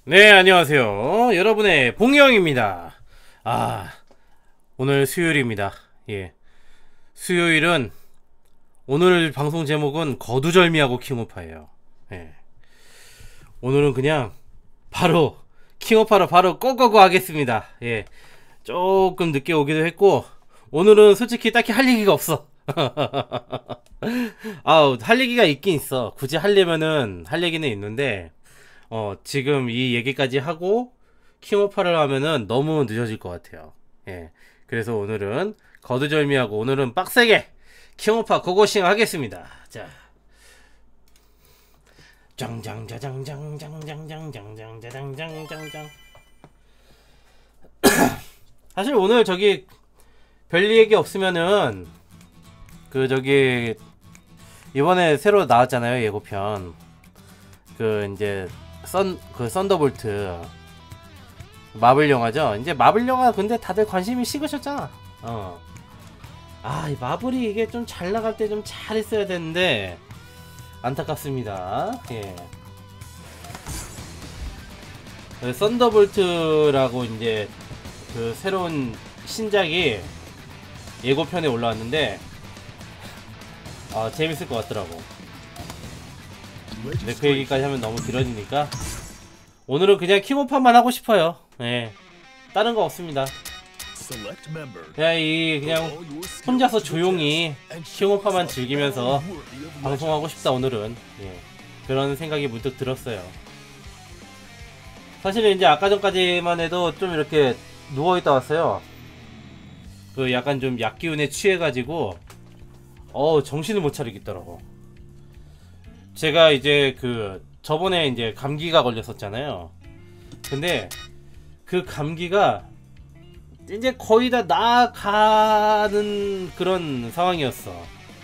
네, 안녕하세요. 여러분의 봉영입니다. 오늘 수요일입니다. 예. 수요일은 오늘 방송 제목은 거두절미하고 킹오파예요. 예. 오늘은 그냥 바로 킹오파로 바로 꺼꺼고 하겠습니다. 예. 조금 늦게 오기도 했고 오늘은 솔직히 딱히 할 얘기가 없어. 할 얘기가 있긴 있어. 굳이 하려면은 할 얘기는 있는데 지금 이 얘기까지 하고 킹오파를 하면은 너무 늦어질 것 같아요. 예. 그래서 오늘은 거두절미하고 오늘은 빡세게 킹오파 고고싱 하겠습니다. 자. 짱짱자장장장장장장장장장장장. 사실 오늘 저기 별 얘기 없으면은 이번에 새로 나왔잖아요, 예고편. 이제 썬더볼트 마블 영화죠. 이제 마블 영화 근데 다들 관심이 식으셨잖아. 이 마블이 이게 좀 잘 나갈 때 좀 잘했어야 되는데 안타깝습니다. 예. 썬더볼트라고 이제 새로운 신작이 예고편에 올라왔는데 재밌을 것 같더라고. 근데 그 얘기까지 하면 너무 길어지니까 오늘은 그냥 킹오파만 하고 싶어요. 예. 다른 거 없습니다. 그냥 혼자서 조용히 킹오파만 즐기면서 방송하고 싶다 오늘은. 예. 그런 생각이 문득 들었어요. 사실은 이제 아까 전까지만 해도 좀 이렇게 누워있다 왔어요. 약간 좀 약기운에 취해가지고 정신을 못 차리겠더라고. 제가 이제 저번에 이제 감기가 걸렸었잖아요. 근데 그 감기가 이제 거의 다 나아가는 그런 상황이었어.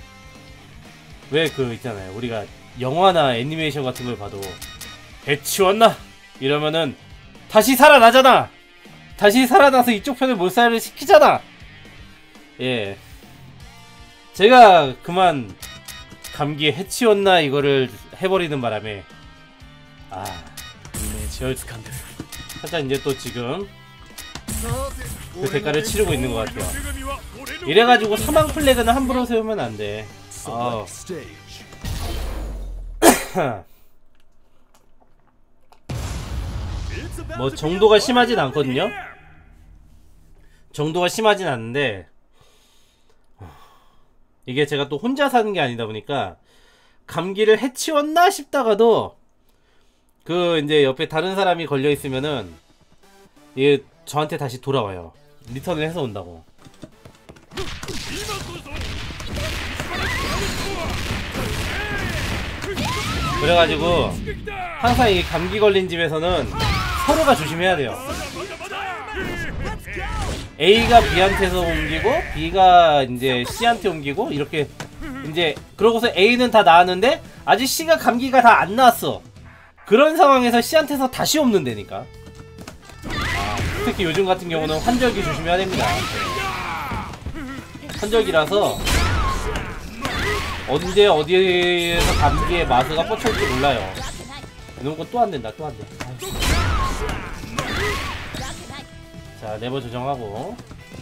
왜 있잖아요. 우리가 영화나 애니메이션 같은 걸 봐도 해치웠나? 이러면은 다시 살아나잖아. 다시 살아나서 이쪽 편을 몰살을 시키잖아. 예. 제가 그만 감기에 해치웠나 이거를 해버리는 바람에 살짝 이제 또 지금 그 대가를 치르고 있는 것 같아요. 이래가지고 사망 플래그는 함부로 세우면 안 돼. 뭐 정도가 심하진 않거든요. 정도가 심하진 않은데 이게 제가 또 혼자 사는 게 아니다 보니까 감기를 해치웠나 싶다가도 이제 옆에 다른 사람이 걸려 있으면은 얘 저한테 다시 돌아와요. 리턴을 해서 온다고. 그래가지고 항상 이 감기 걸린 집에서는 서로가 조심해야 돼요. A가 B한테서 옮기고 B가 이제 C한테 옮기고 이렇게 이제 그러고서 A는 다 나았는데 아직 C가 감기가 다 안 나았어. 그런 상황에서 C한테서 다시 옮는다니까. 특히 요즘 같은 경우는 환절기 조심해야 됩니다. 환절기라서 언제 어디에서 감기의 마스가 뻗쳐올지 몰라요. 이런 건 또 안 된다. 또 안 돼. 자, 레버 조정하고.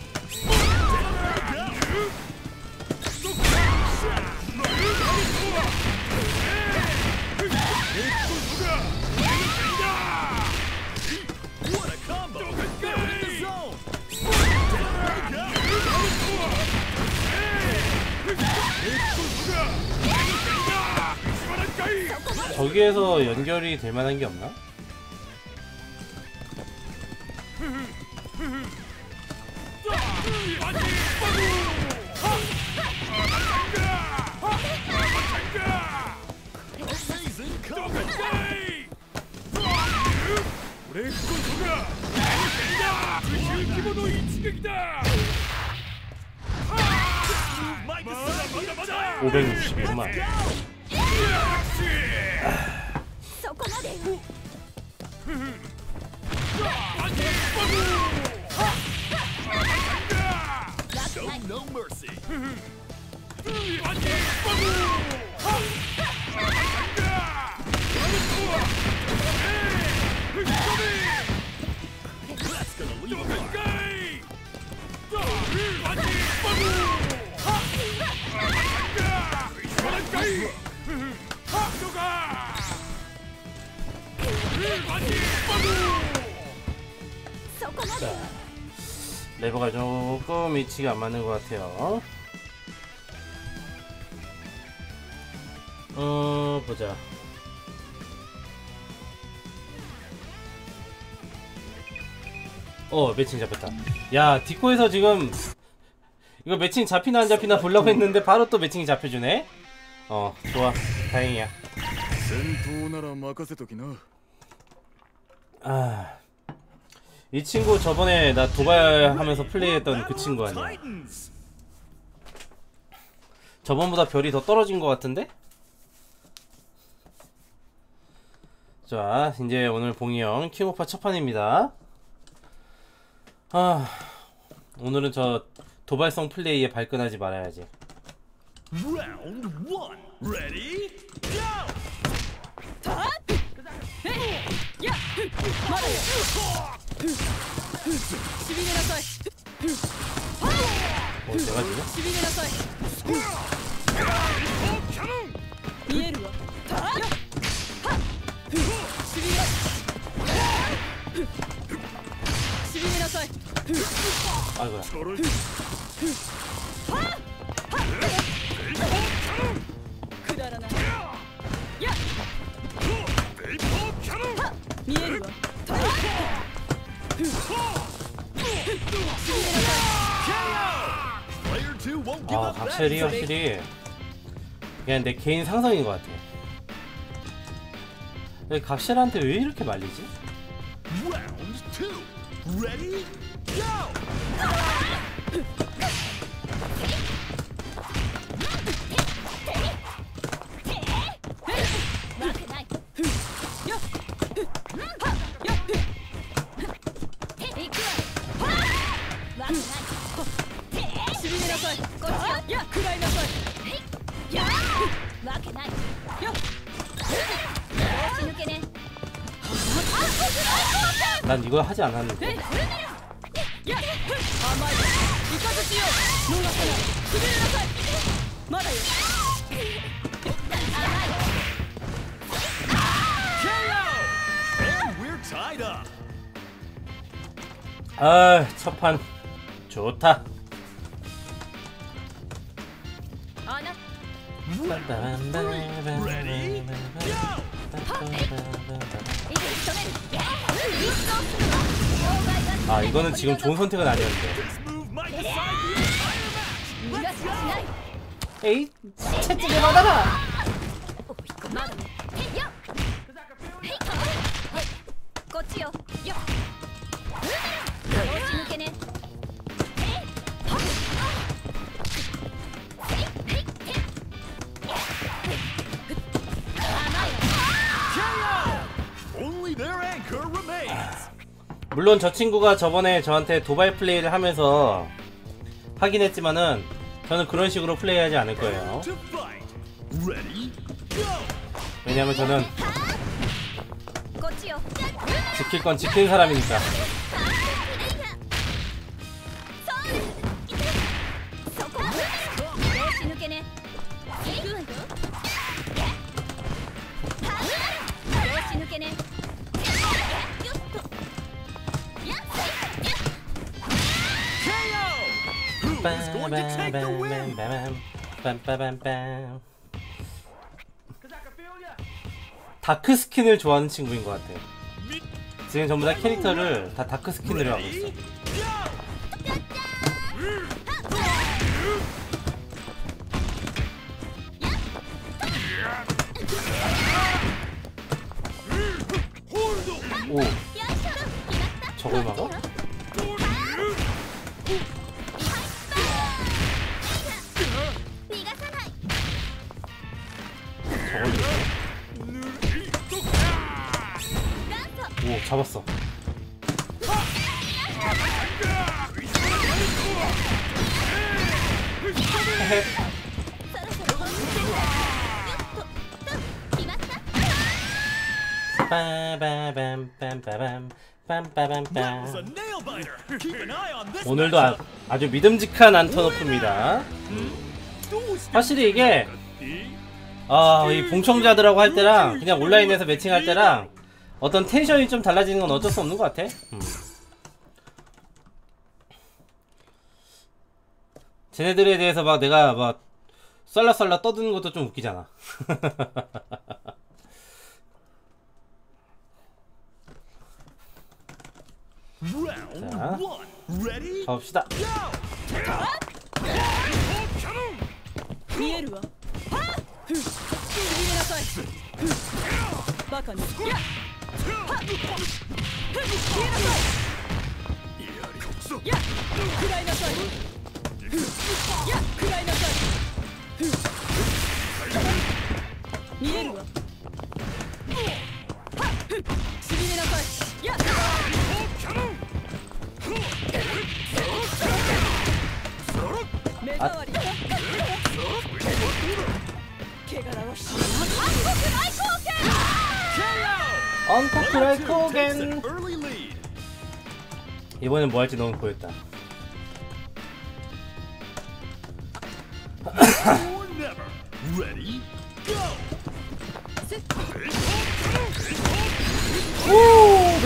저기에서 연결이 될 만한 게 없나? (560만) 자, 레버가 조금 위치가 안 맞는 것 같아요. 보자. 매칭 잡혔다. 야, 디코에서 지금 이거 매칭 잡히나 안 잡히나 보려고 했는데 바로 또 매칭이 잡혀주네. 좋아, 다행이야. 이 친구 저번에 나 도발하면서 플레이했던 그 친구 아니야. 저번보다 별이 더 떨어진 것 같은데? 자, 이제 오늘 봉이형 킹오파 첫판입니다. 오늘은 저 도발성 플레이에 발끈하지 말아야지. Round 1. Ready? Go! 내가 지금? 아이고야. 각셀이 확실히 그냥 내 개인 상상인 것 같아. 왜 각셀한테 왜 이렇게 말리지? Round 2. Ready? Go! 난 이거 하지 않았는데. 첫판 좋다. 이거는 지금 좋은 선택은 아니었는데. 에이, 채찍을 받아라. 물론 저 친구가 저번에 저한테 도발 플레이를 하면서 하긴 했지만은 저는 그런 식으로 플레이하지 않을 거예요. 왜냐면 저는 지킬 건 지킨 사람이니까. 다크 스킨을 좋아하는 친구인 것 같아요. 지금 전부 다 캐릭터를 다 다크 스킨으로 하고 있어. 오, 저걸 막아? 오, 잡았어. 오늘도 아주 믿음직한 안토노프입니다. 확실히 이게 이 봉청자들하고 할 때랑 그냥 온라인에서 매칭할 때랑 어떤 텐션이 좀 달라지는 건 어쩔 수 없는 것 같아. 쟤네들에 대해서 막 내가 막 썰라썰라 떠드는 것도 좀 웃기잖아. Round 자, one. Ready? 가봅시다. Go! 見えるわふっ逃げなさいふっバカにやっはっふっ逃げなさいやっ食らいなさいふっやっ食らいなさいふっ見えるわはっふっちぎれなさいやっ目障りだ怪我だろ 언터크라이 Takes an 코겐. early lead. 이번엔 뭐 할지 너무 보였다. Or never. Ready? Go! 오,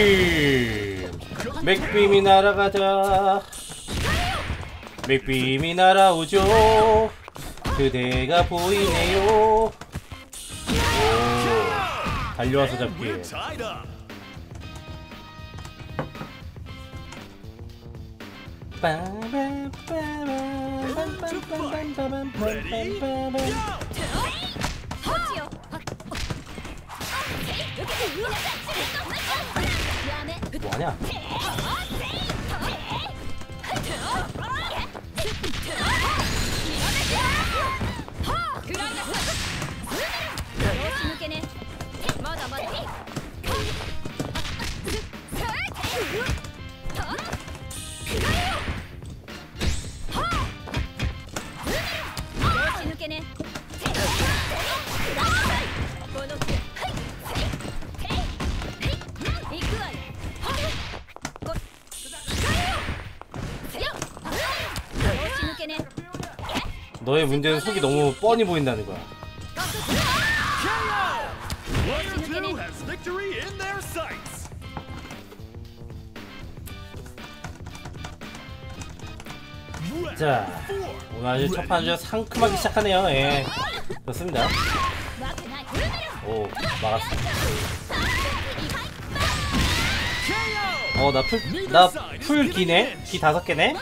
맥빔. 맥빔이 날아가자. 맥빔이 날아오죠. 그대가 보이네요. 오, 달려와서 잡기. We're tied up. Ready? Go! 뭐하냐? 너의 문제는 속이 너무 뻔히 보인다는 거야. Player 2 has victory in their sights. 자, 오늘 아주 첫 판 아주 상큼하게 시작하네요. 예, 좋습니다. 오, 막았어. 나 풀 기네? 기 5개네?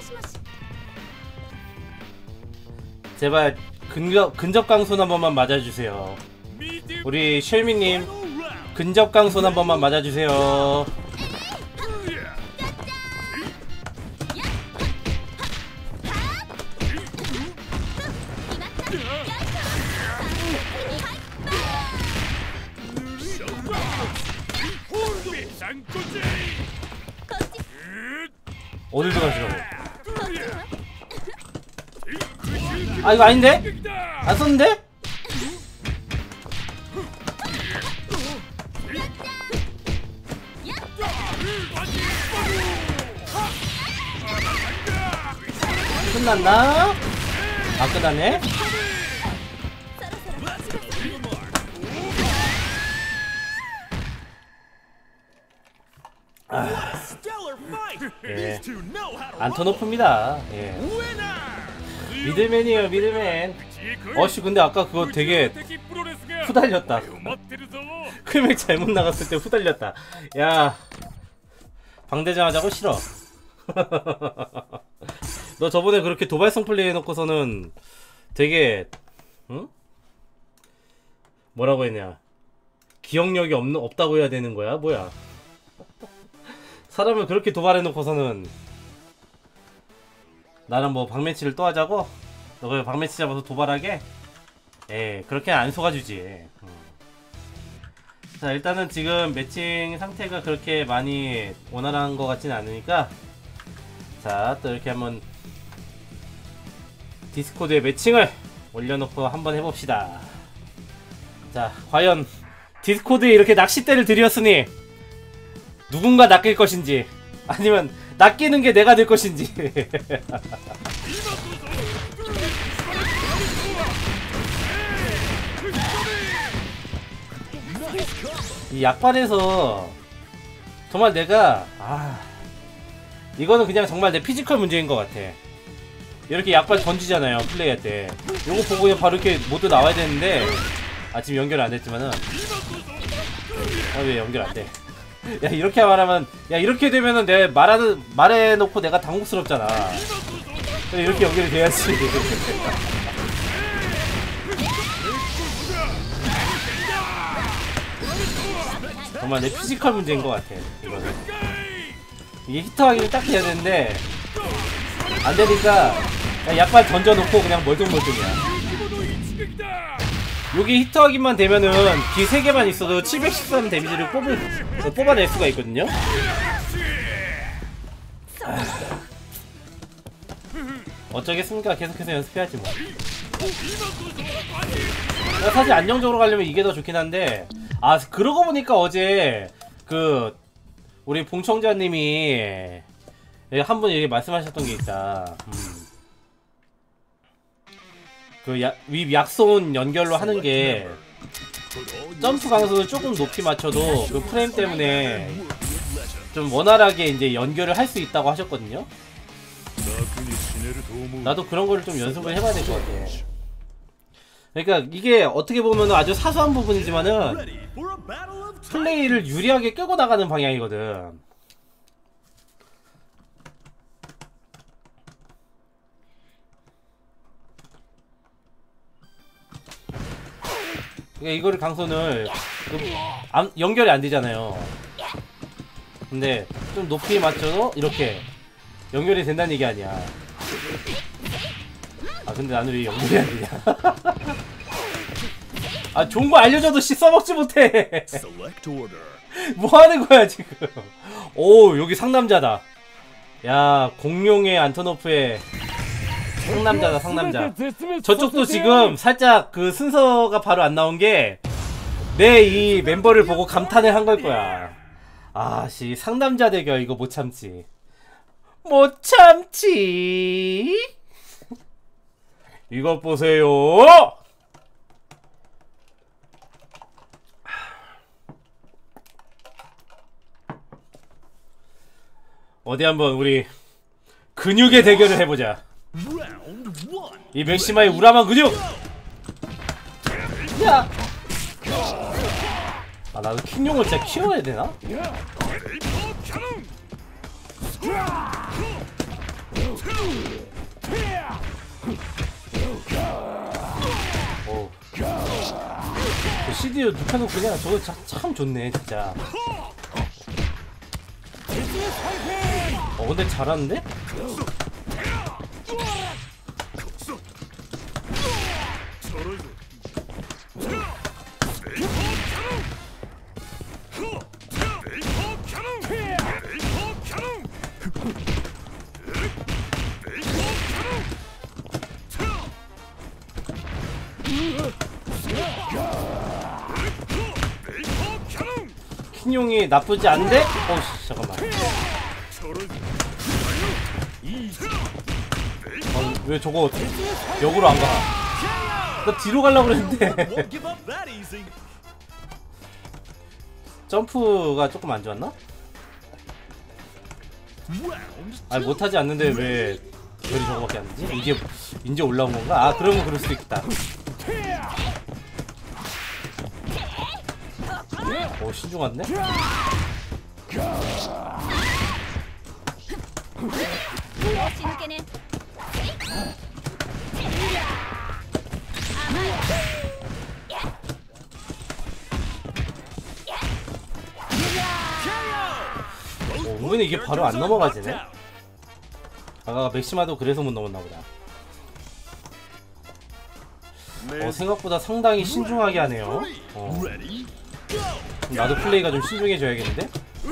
제발 근접 강손 한 번만 맞아주세요. 우리 쉘미님 근접 강손 한 번만 맞아주세요. 어딜 들어가시라고? 아, 이거 아닌데? 안 썼는데? 끝났나? 아, 끝났네? Stellar fight. 예. These two know how to 안토노프입니다. 예. winner. 미들맨이에요, 미들맨. 어씨, 근데 아까 그거 되게 후달렸다. 클맥 잘못 나갔을 때 후달렸다. 야, 방대장 하자고? 싫어. 너 저번에 그렇게 도발성 플레이 해놓고서는 되게, 응? 뭐라고 했냐? 기억력이 없다고 해야 되는 거야? 뭐야? 사람을 그렇게 도발해놓고서는 나는 뭐 방매치를 또 하자고? 너 그냥 방매치 잡아서 도발하게? 예, 그렇게 안 속아주지. 자, 일단은 지금 매칭 상태가 그렇게 많이 원활한 것 같진 않으니까, 자, 또 이렇게 한번 디스코드에 매칭을 올려놓고 한번 해봅시다. 자, 과연 디스코드에 이렇게 낚싯대를 들였으니 누군가 낚일 것인지, 아니면 낚이는 게 내가 될 것인지. 이 약발에서 정말 내가 이거는 그냥 정말 내 피지컬 문제인 것 같아. 이렇게 약발 던지잖아요 플레이할 때. 요거 보고 그냥 바로 이렇게 모두 나와야 되는데 지금 연결 안 됐지만은 왜 연결 안 돼? 야 이렇게 말하면 이렇게 되면은 내 말해놓고 내가 당혹스럽잖아. 그래 이렇게 연결이 돼야지. 정말 내 피지컬 문제인 것 같아 이거는. 이게 히터하기를 딱 해야 되는데 안 되니까 약발 던져놓고 그냥 멀뚱멀뚱이야. 여기 히터하기만 되면은 기 3개만 있어도 713 데미지를 뽑아낼 수가 있거든요. 어쩌겠습니까? 계속해서 연습해야지 뭐. 사실 안정적으로 가려면 이게 더 좋긴 한데 그러고 보니까 어제 우리 봉청자님이 한 분 이렇게 말씀하셨던 게 있다. 위 약손 연결로 하는 게 점프 강도를 조금 높이 맞춰도 그 프레임 때문에 좀 원활하게 이제 연결을 할 수 있다고 하셨거든요. 나도 그런 거를 좀 연습을 해봐야 될 것 같아. 그러니까 이게 어떻게 보면 아주 사소한 부분이지만은 플레이를 유리하게 끌고 나가는 방향이거든. 그러니까 이거를 강손을 연결이 안 되잖아요. 근데 좀 높이 맞춰도 이렇게 연결이 된다는 얘기 아니야. 근데 나는 왜 연결이 안 되냐? 좋은 거 알려줘도 써먹지 못해. 뭐 하는 거야 지금? 오 여기 상남자다. 야 공룡의 안토노프의 상남자다 상남자. 저쪽도 지금 살짝 그 순서가 바로 안 나온 게 내 이 멤버를 보고 감탄을 한 걸 거야. 상남자 대결 이거 못 참지. 못 참지. 이것 보세요. 어디 한번 우리 근육의 대결을 해보자. 이 맥시마의 우람한 근육. 야. 나도 킹용을 진짜 키워야 되나? 그 CD를 눕혀놓고 그냥 저거 참 좋네 진짜. 근데 잘하는데? 킹용이 나쁘지 않은데? 잠깐만. 왜 저거 역으로 안 가? 나 뒤로 가려고 그랬는데. 점프가 조금 안 좋았나? 못하지 않는데 왜 별이 저거밖에 안 되지? 이제 올라온 건가? 그러면 그럴 수도 있겠다. 신중한데? 은근히 이게 바로 안 넘어가지네? 맥시마도 그래서 못 넘었나보다. 생각보다 상당히 신중하게 하네요. 나도 플레이가 좀 신중해져야겠는데?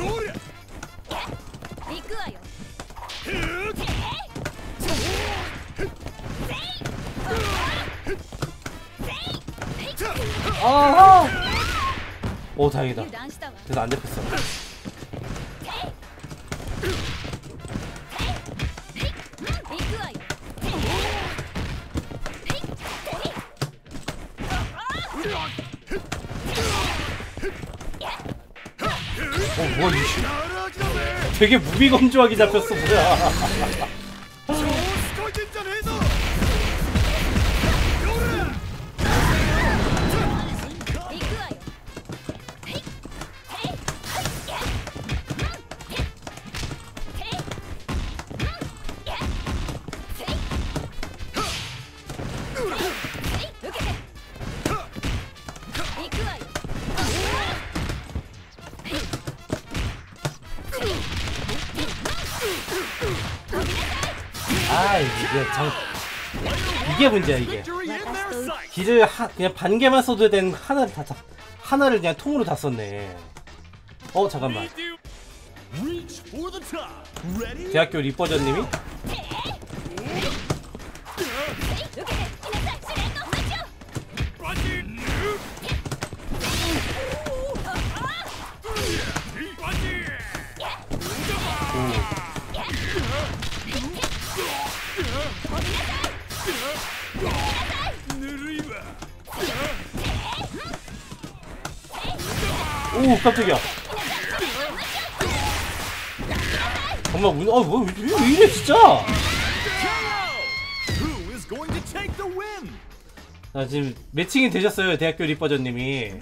다행이다. 그래서 안 잡혔어. 뭐 되게 무비건조하게 잡혔어 뭐야. 아 이게 문제야 이게. 기를 그냥 반 개만 써도 되는 하나를 그냥 통으로 다 썼네. 잠깐만. 대학교 리버전님이 오 깜짝이야. 정말 왜 이래 진짜. 자 지금 매칭이 되셨어요 대학교 리버전님이.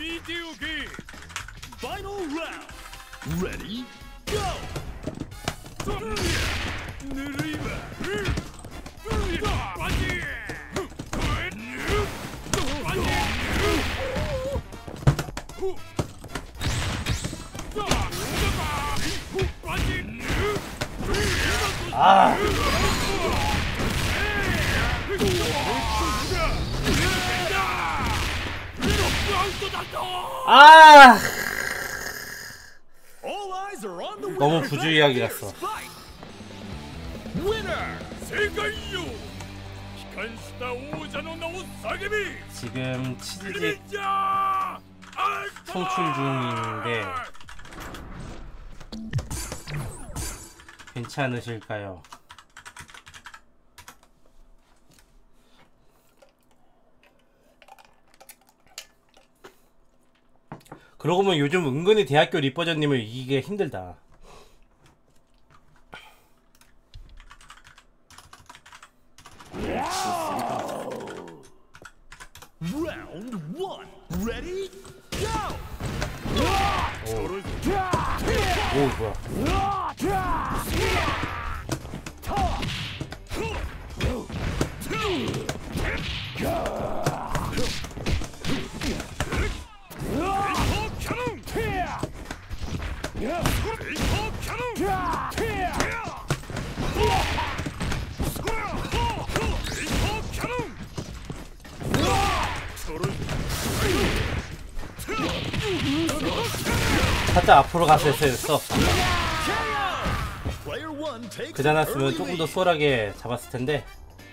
아. 아. 너무 부주의하게 갔어. 지금 치즈직 송출 중인데 괜찮으실까요? 그러고 보면 요즘 은근히 대학교 리버전님을 이기기가 힘들다. 오 뭐야. 살짝 앞으로 갔을 때였어. 그자났으면 조금 더 수월하게 잡았을 텐데.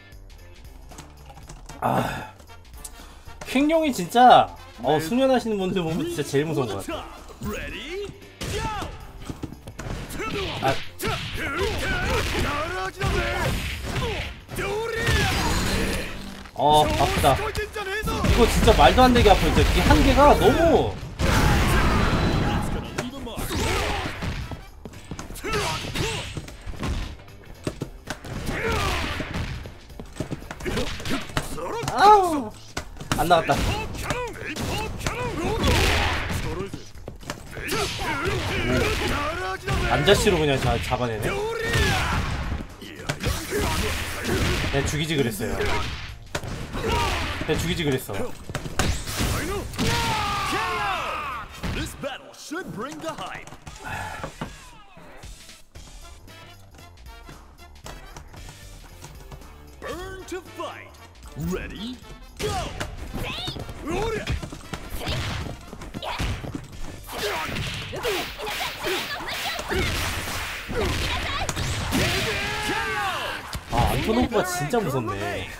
아, 킹룡이 진짜 수련하시는 분들 보면 진짜 제일 무서운 것 같아. 아프다. 이거 진짜 말도 안 되게 아파. 이 한계가 너무. 아우 안 나갔다. 안자씨로 그냥 잡아내네. 내가 죽이지 그랬어요. 내가 죽이지 그랬어. Ready, go! 안토노프가 진짜 무섭네.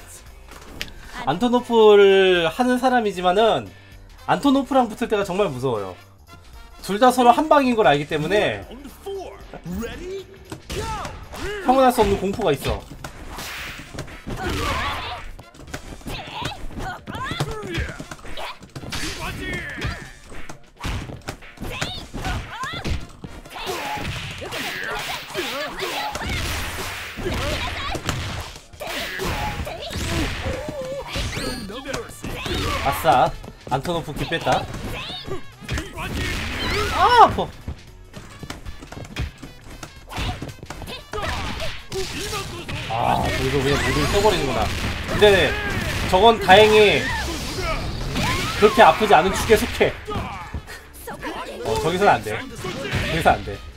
안토노프를 하는 사람이지만은 안토노프랑 붙을 때가 정말 무서워요. 둘 다 서로 한 방인 걸 알기 때문에 형언할 수 없는 공포가 있어. 아싸. 안토노프 기 뺐다. 아, 아파. 아, 저기서 그냥 모두를 써버리는구나. 근데 저건 다행히 그렇게 아프지 않은 축에 속해. 저기서는 안 돼. 저기서 안 돼.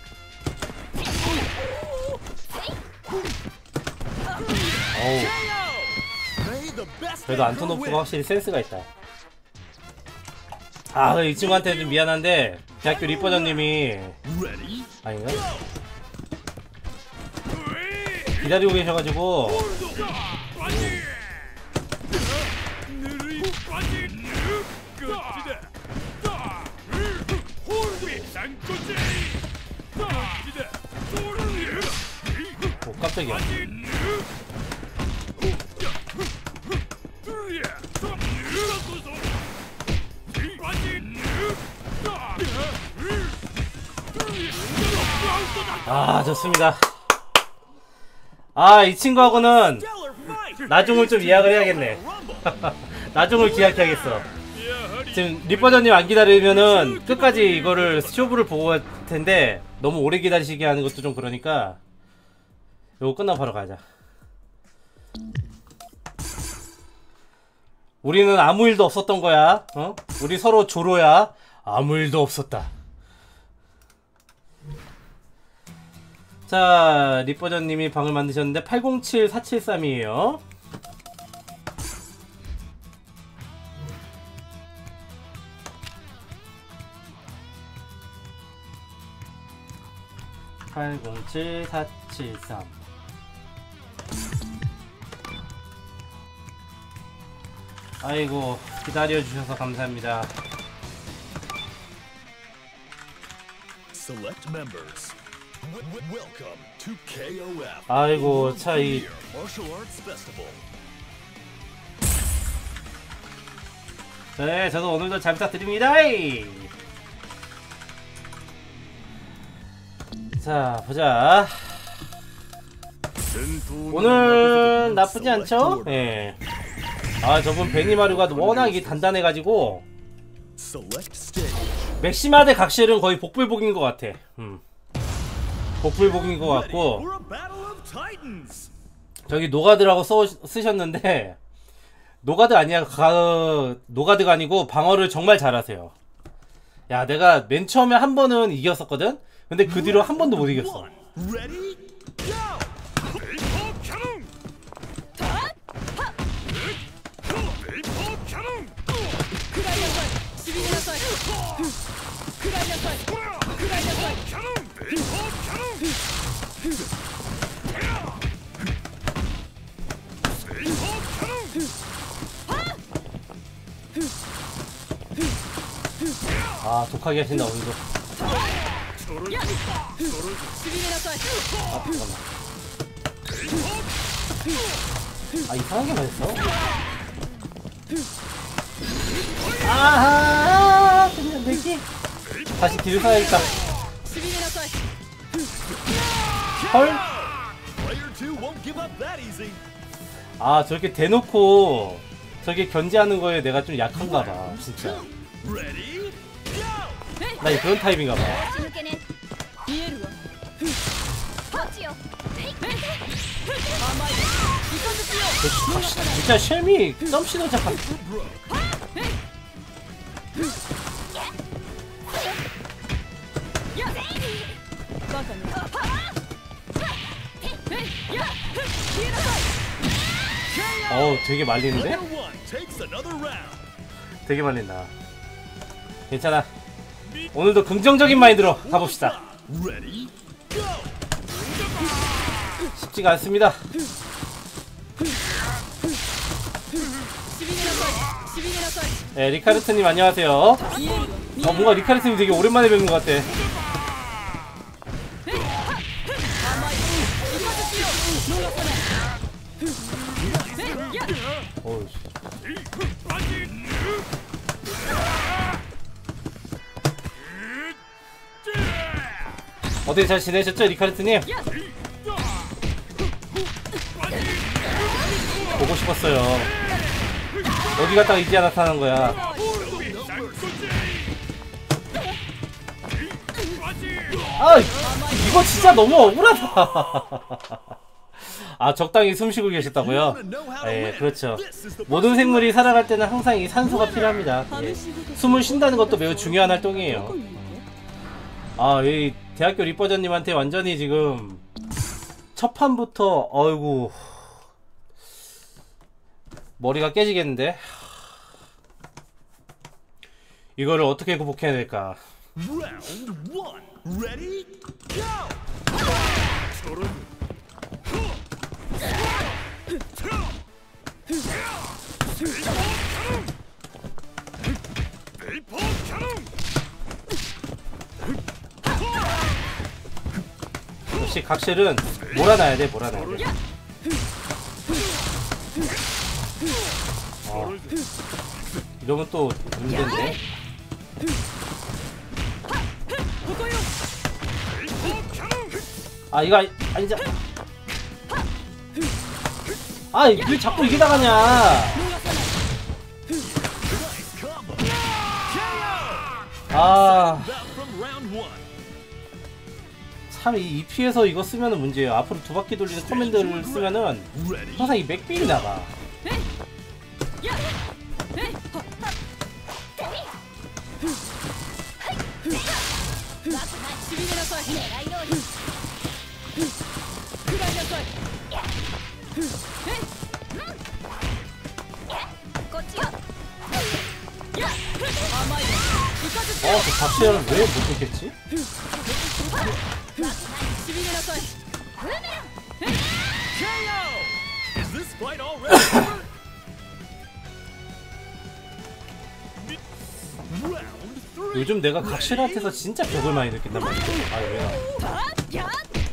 어우. 그래도 안토노프가 확실히 센스가 있다. 아, 이 친구한테 좀 미안한데 대학교 리퍼저님이 아닌가? 기다리고 계셔가지고 오, 깜짝이야. 아, 좋습니다. 아, 이 친구하고는 나중을 좀 예약을 해야겠네. 나중을 기약해야겠어. 지금 리퍼저님 안 기다리면은 끝까지 이거를 쇼부를 보고 갈 텐데 너무 오래 기다리시게 하는 것도 좀 그러니까 이거 끝나고 바로 가자. 우리는 아무 일도 없었던 거야. 어? 우리 서로 조로야. 아무 일도 없었다. 자, 리퍼저님이 방을 만드셨는데 807473이에요. (807473) 아이고, 기다려주셔서 감사합니다. Select members. Welcome to KOF. 아이고, 차 이 Martial Arts Festival. 네, 저도 오늘도 잘 부탁드립니다. 자, 보자. 오늘 나쁘지 않죠? 예. 아, 저분 베니마루가 워낙 단단해가지고 맥시마 대 각실은 거의 복불복인 것 같아. 복불복인 것 같고, 저기 노가드라고 쓰셨는데 노가드 아니야. 노가드가 아니고 방어를 정말 잘하세요. 야, 내가 맨 처음에 한 번은 이겼었거든? 근데 그 뒤로 한 번도 못 이겼어. 아, 독하게 하신다 오늘도. 아, 잠깐만. 아, 이상하게 맞았어. 아하, 그냥 내기. 다시 딜을 사야겠다. 헐? 아, 저렇게 대놓고 저게 견제하는 거에 내가 좀 약한가봐, 진짜. 나 그런 타입인가봐. 진짜 쉘미 점시도 잠깐. 어우, 되게 말리는데? 되게 말린다. 괜찮아. 오늘도 긍정적인 마인드로 가봅시다. 쉽지가 않습니다. 네, 리카르트님 안녕하세요. 뭔가 리카르트님 되게 오랜만에 뵙는 것 같아. 어우씨. 어떻게 잘 지내셨죠, 리카르트님? 보고 싶었어요. 어디 갔다가 이제 나타나는 거야. 아, 이거 진짜 너무 억울하다. 아, 적당히 숨 쉬고 계셨다고요? 예, 그렇죠. 모든 생물이 살아갈 때는 항상 이 산소가 필요합니다. 예. 숨을 쉰다는 것도 매우 중요한 활동이에요. 아, 이 대학교 리퍼저님한테 완전히 지금 첫 판부터 어이구 머리가 깨지겠는데? 이거를 어떻게 극복해야 될까? Round 1. Ready? Go! 역시 각실은 몰아놔야 돼, 몰아놔야 돼. 이러면 또 문제인데. 아, 이거 아니자. 아, 왜 자꾸 이게 나가냐. 아, 참 이 EP에서 이거 쓰면은 문제예요. 앞으로 두 바퀴 돌리는 커맨드를 쓰면은 항상 이 맥빔이 나가. 그 박시현은 왜 못했겠지? Is this fight already over? Round 3. 요즘 내가 각실한테서 진짜 벽을 많이 느낀단 말이야. 아, 왜야?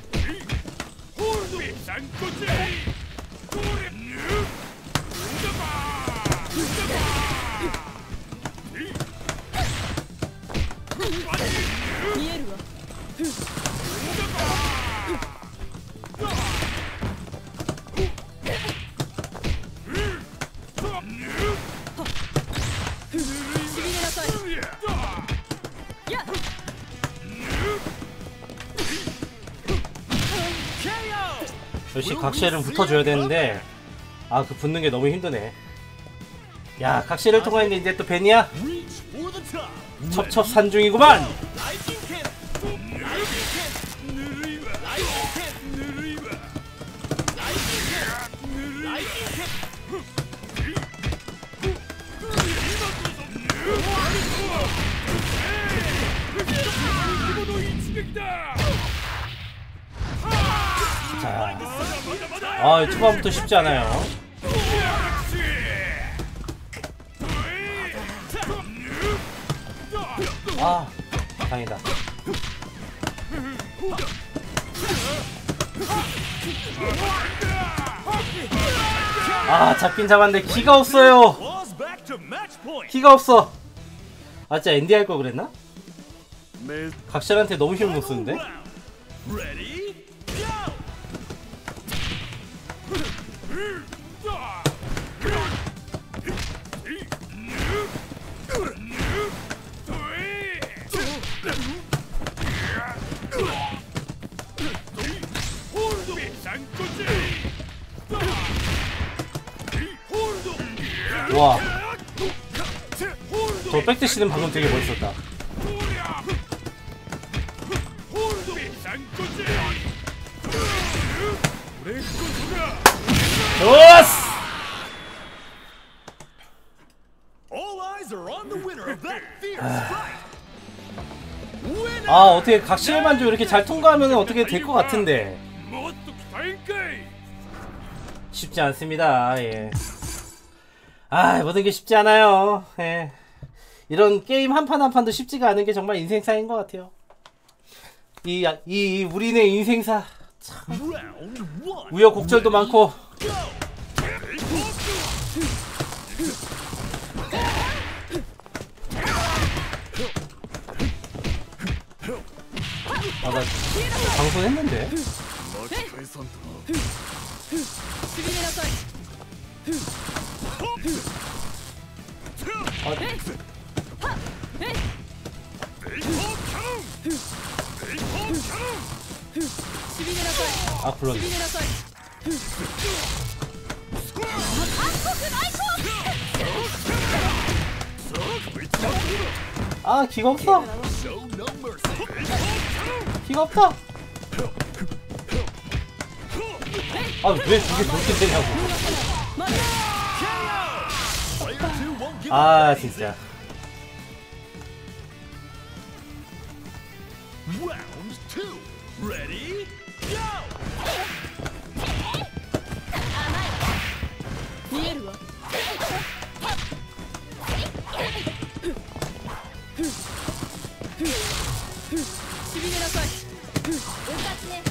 역시 각실은 붙어줘야 되는데, 아, 그 붙는 게 너무 힘드네. 야, 각실을 통과했는데 이제 또 벤이야? Reach for the top. 첩첩산중이구만! 자, 아, 초반부터 쉽지 않아요. 아, 다행이다. 아, 잡긴 잡았는데 기가 없어요. Claws back to match point. 기가 없어. 아, 진짜 엔디 할 걸 그랬나? Miss 각실한테 너무 힘을 못 쓰는데? Ready? Go! 와, 저 백대시는 방금 되게 멋있었다. 좋았어! All eyes are on the winner of that fierce fight. Winner! 아, 어떻게 각실만 좀 이렇게 잘 통과하면 어떻게 될 것 같은데 쉽지 않습니다. 예. 아, 모든 게 쉽지 않아요. 예. 이런 게임 한 판 한 판도 쉽지가 않은 게 정말 인생사인 것 같아요. 이 우리네 인생사 참 Round 1. 우여곡절도 많고. 아, 나 방송했는데. 아 불렀네. 아 기가 없어. Show no mercy. 기가 없다. 아 왜 저게 그렇게 되냐고. Player 2 won't give 아 up. 진짜. Round 2. Ready? Go! 見えるわしびれなさいうかつね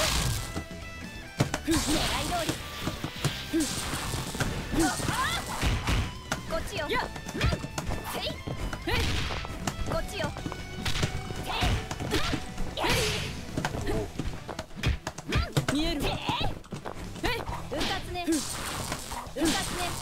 狙い通りこっちよやせいこっちよ見えるわうかつねうかつね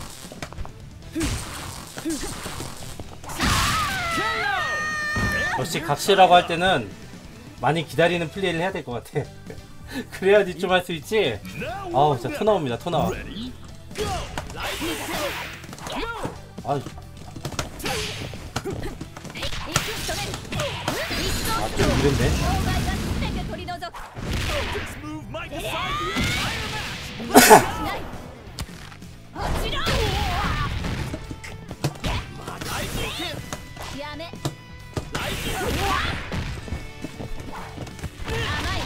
역시 각시라고 할 때는 많이 기다리는 플레이를 해야 될 것 같아. 그래야지 좀 할 수 있지. Now 아우 one 진짜 down. 토 나옵니다. 토 나와. Ready? Go! 아, いく止める一層 아, 좀 이른데. 障害が全て取り除く This move might decide the entire match. しないもちろんやめ甘い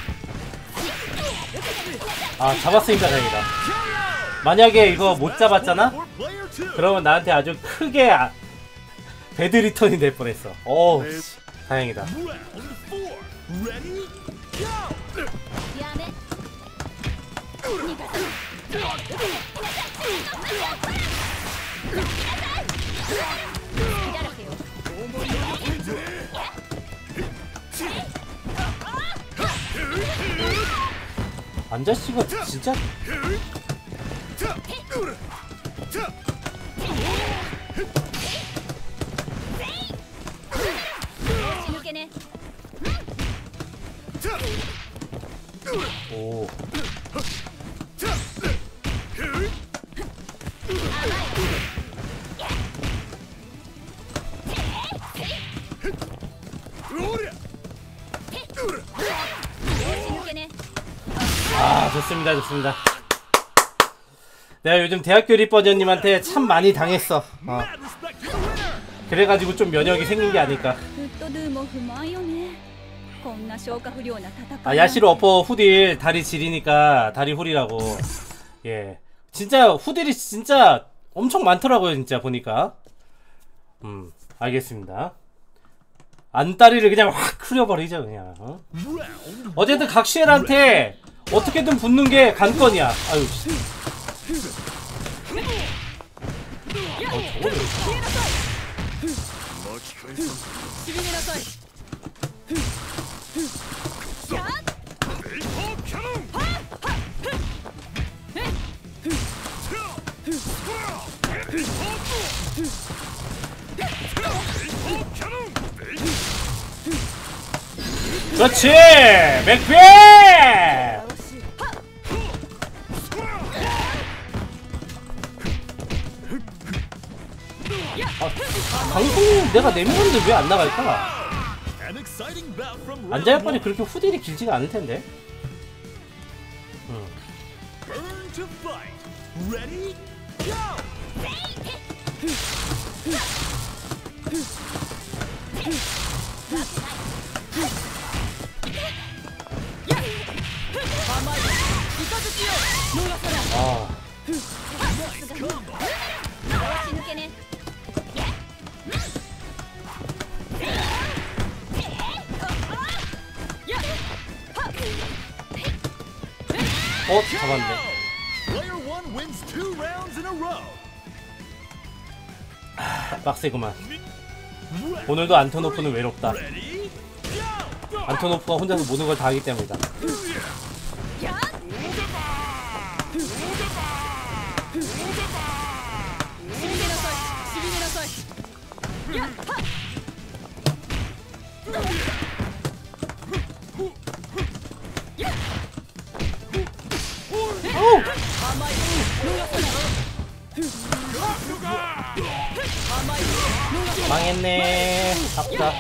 아, 잡았으니까 다행이다. 만약에 이거 못 잡았잖아? For player 2. 그러면 나한테 아주 크게 배드 리턴이 될 뻔했어. 씨, 다행이다. Round 4. Ready? Go! やめ逃がさだらけよ 안자씨가 진짜 死ぬけね 오. 아 좋습니다 좋습니다. 내가 요즘 대학교 리버저님한테 참 많이 당했어. Mad respect to the winner. 그래가지고 좀 면역이 생긴 게 아닐까. フットドゥも不満よねこんな消化不良な戦い 아 야시로 어퍼 후딜 다리 지리니까 다리 훌이라고. 예 진짜 후딜이 진짜 엄청 많더라고요 진짜 보니까. 알겠습니다. 안다리를 그냥 확 흐려버리죠 그냥. Round 어쨌든 각시엘한테 어떻게든 붙는 게 관건이야. 아유 씨. 저거를 しびれなさい baseball cannon. Baseball cannon. 그렇지 맥비. 방송 내가 내밀었는데 왜 안 나갈까? An exciting bout from round 안자역반이 1. 그렇게 후딜이 길지가 않을 텐데. Burn to fight. Ready? Go! 아, Nice combo. 死ぬけね 잡았네. Player 1 wins 2 rounds in a row. 빡세구만. 오늘도 안토노프는 외롭다. Ready? Go! 안토노프가 혼자서 모든 걸 다 하기 때문이다. しびれなさいしびれなさい 망했네. 아프다.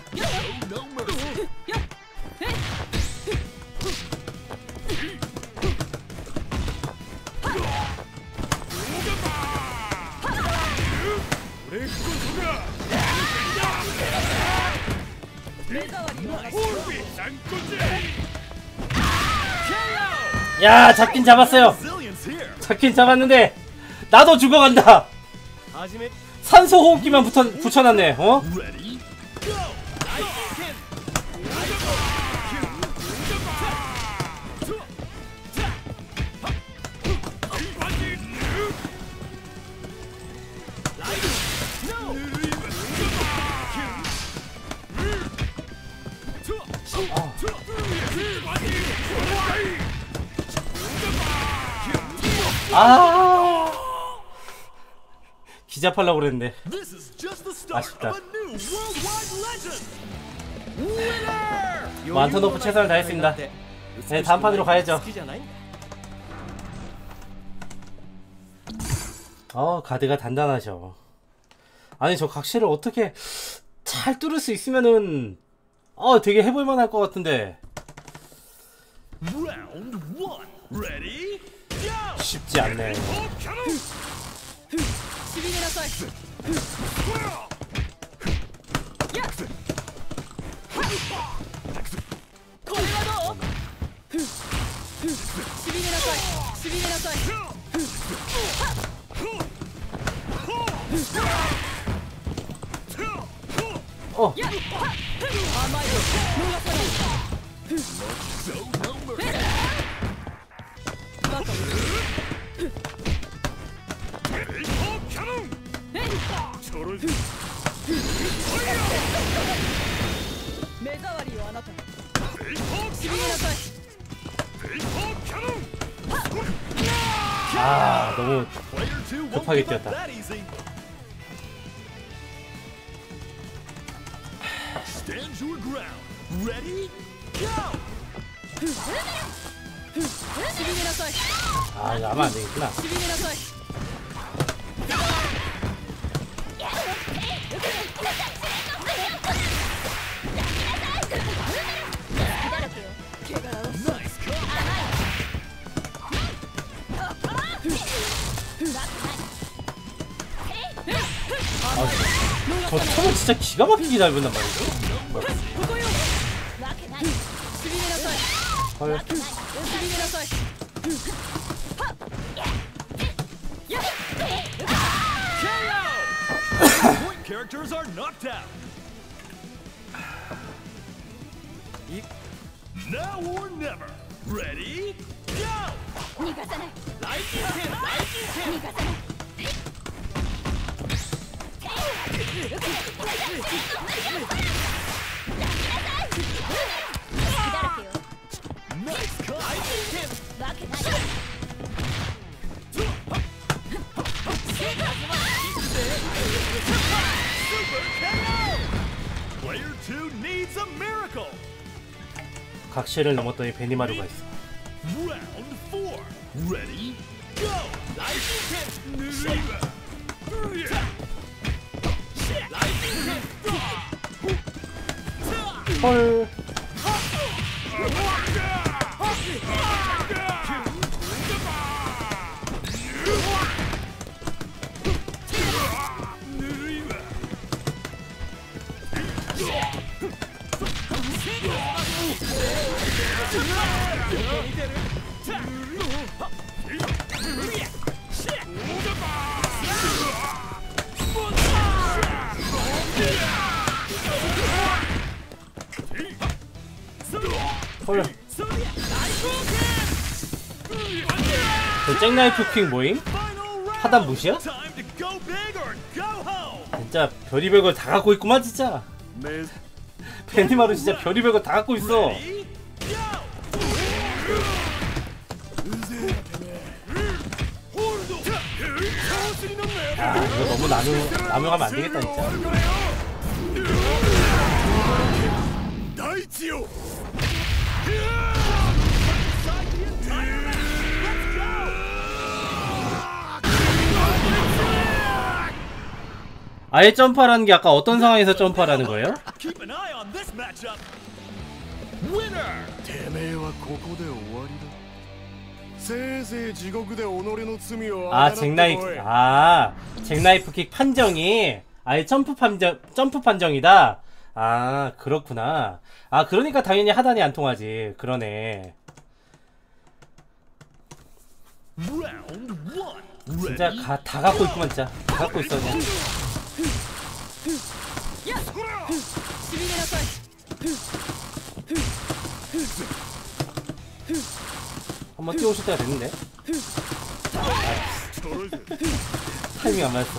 야, 잡긴 잡았어요. Zillions here. 잡긴 잡았는데 나도 죽어간다. 산소 호흡기만 붙여놨네. 어? Ready? Go. 아, 기잡하려고 그랬는데. This is just the start 아쉽다. of a new worldwide legend. Winner! 뭐 안토노프 최선을 다했습니다. 네, 다음 판으로 가야죠. 가드가 단단하셔. 아니, 저 각시를 어떻게 잘 뚫을 수 있으면은 되게 해볼만 할 것 같은데. Round 1. Ready? Go! 쉽지 않네. しびれなさい。これはどう？しびれなさい。しびれなさい。 어. 甘いよ。逃さない。バカ。目障りよあなた。しびれなさい。 아, 너무 Player 2 won't 급하게 give up 뛰었다. that easy. Stand your ground. Ready? Go! しびれなさい。 아, 이거 하면 안 되겠구나. しびれなさい。 Nice cover. 저 춤을 진짜 기가 막히게 잘 본단 말이죠. ここよ。 わけないしびれなさい。 헐. しびれなさい。 Point characters are knocked out. Now or never. Ready? Go! 逃がさない Lightning hit! Lightning hit! 逃がさない Nice cut! Lightning hit! わけない Player 2 needs a miracle. 각시를 넘었더니 베니마루가 있어. Round 4. Ready? Go! Lightning hit! Lightning hit! 헐. 헐. 저 잭나이프 퀵 모임? 하단 무시야? Time to go big or go home. 진짜 별의별 걸 다 갖고 있구만 진짜. 베니마루 진짜 별의별 걸 다 갖고 있어. Ready? Go! 아, 이거 너무 나눠가면 안 되겠다 진짜. 아예 점프하라는 게 아까 어떤 상황에서 점프하라는 거예요? Keep an eye on this matchup. Winner. てめえはここで終わりだ。せいぜい地獄で己の罪を 아 洗ってこい。 잭나이프 아 잭나이프킥 판정이 아예 점프 판정이다. 아 그렇구나. 아 그러니까 당연히 하단이 안 통하지. 그러네. Round 1. 진짜 다 갖고 있구만 진짜. 다 갖고 있어 그냥. しびれなさい 한번 뛰어오실 때가 됐는데. 타이밍 안 맞았어.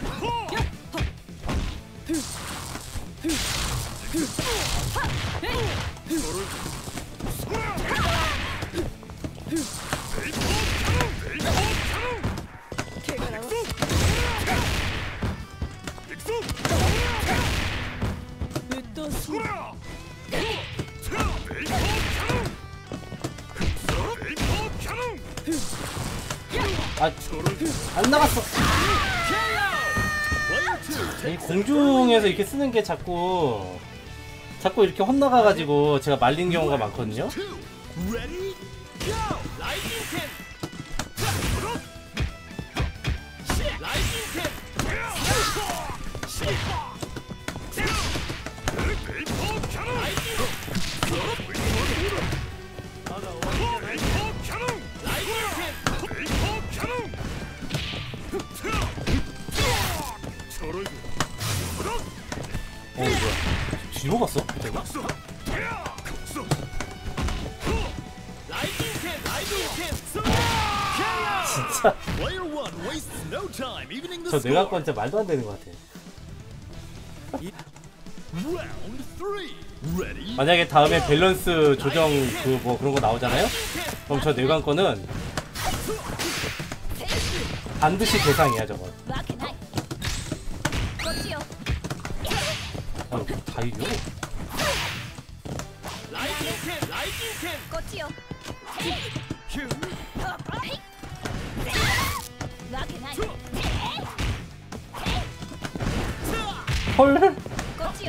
아, 안 나갔어. 이 공중에서 이렇게 쓰는 게 자꾸 이렇게 헛나가가지고 제가 말린 경우가 많거든요. Ready? Go. Lightning kick. Lightning kick. 뭐야? 뒤로 갔어? 내가? 진짜 Player 1 wastes no time evening the 저 내가 score. 건 진짜 말도 안 되는 것 같아. Round 3. Ready? 만약에 다음에 밸런스 조정 그 뭐 그런 거 나오잖아요? 그럼 저 내관 거는 반드시 대상이야 저거. わけないこっちよ 아, 다 이겨? Lightning kick. Lightning kick. こっちよ Q. わけない 헐? こっちよ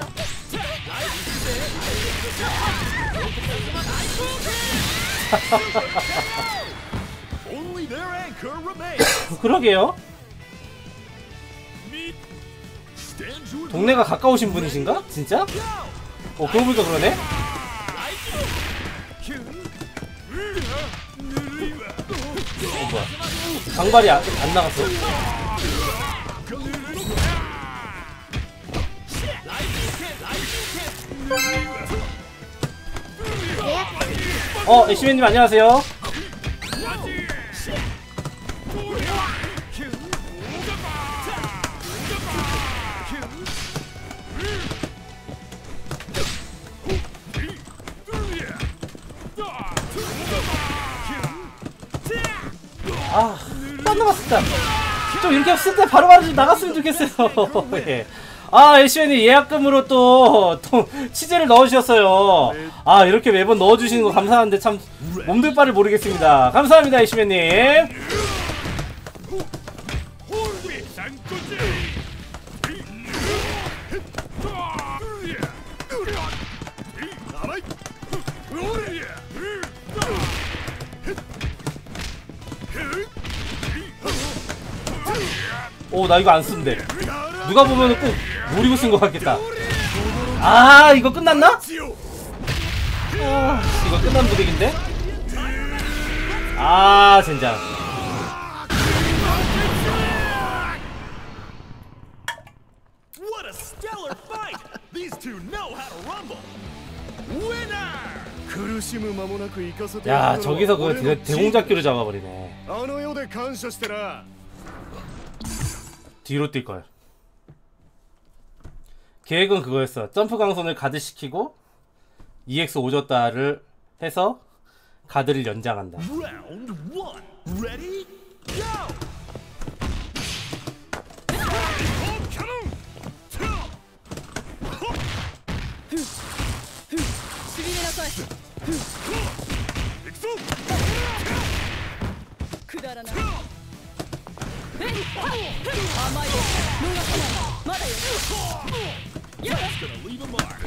Only their anchor remains. 그러게요. Stand your 동네가 가까우신 분이신가? 진짜? 그러고 보니까 그러네? 뭐야. 강발이 안 나갔어. 애쉬맨님 안녕하세요. 아, 안 나갔습니다. 좀 이렇게 쓸 때 바로바로 좀 나갔으면 좋겠어요. 예. 아, 애쉬맨이 예약금으로 또 치즈를 넣어주셨어요. 아, 이렇게 매번 넣어주시는 거 감사한데 참 몸둘 바를 모르겠습니다. 감사합니다, 애쉬맨님. 오, 나 이거 안 쓴대. 누가 보면은 꼭 노리고 쓴 것 같겠다. 아, 이거 끝났나? 아, 이거 끝난 부대기인데? 아, 젠장. What a stellar fight! These two know how to rumble. Winner! 苦しむ間もなく生かせて 야, 저기서 그 대공잡기로 잡아버리네. あの世で感謝してな。 뒤로 뛸걸. 계획은 그거였어. 점프 강선을 가드시키고 EX 오졌다를 해서 가드를 연장한다. Round 1. Ready? Go! まだよ Gonna leave a mark.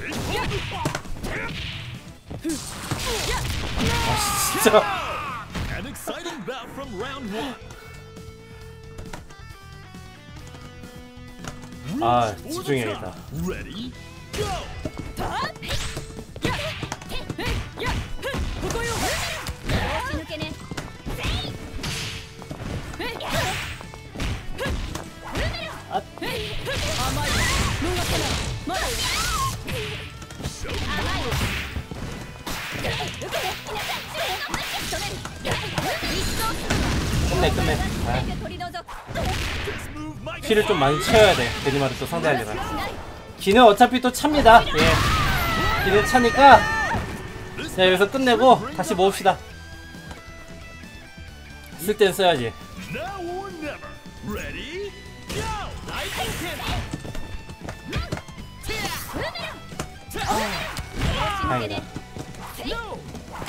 진짜. An exciting bout from round one. 아, For the 집중해야겠다. top. Ready? Go. ここよ腰抜けね甘いよ逃がさないまだよ 끝내 끝내. 아, 取り除く This move might 피를 좀 많이 채워야 돼. 베니마를 또 상대하려면. 기는 어차피 또 찹니다. 예. 기는 차니까 자, 여기서 끝내고 다시 모읍시다. 쓸 땐 써야지. now or never. Ready? Go. Lightning cannon. 抜けね No.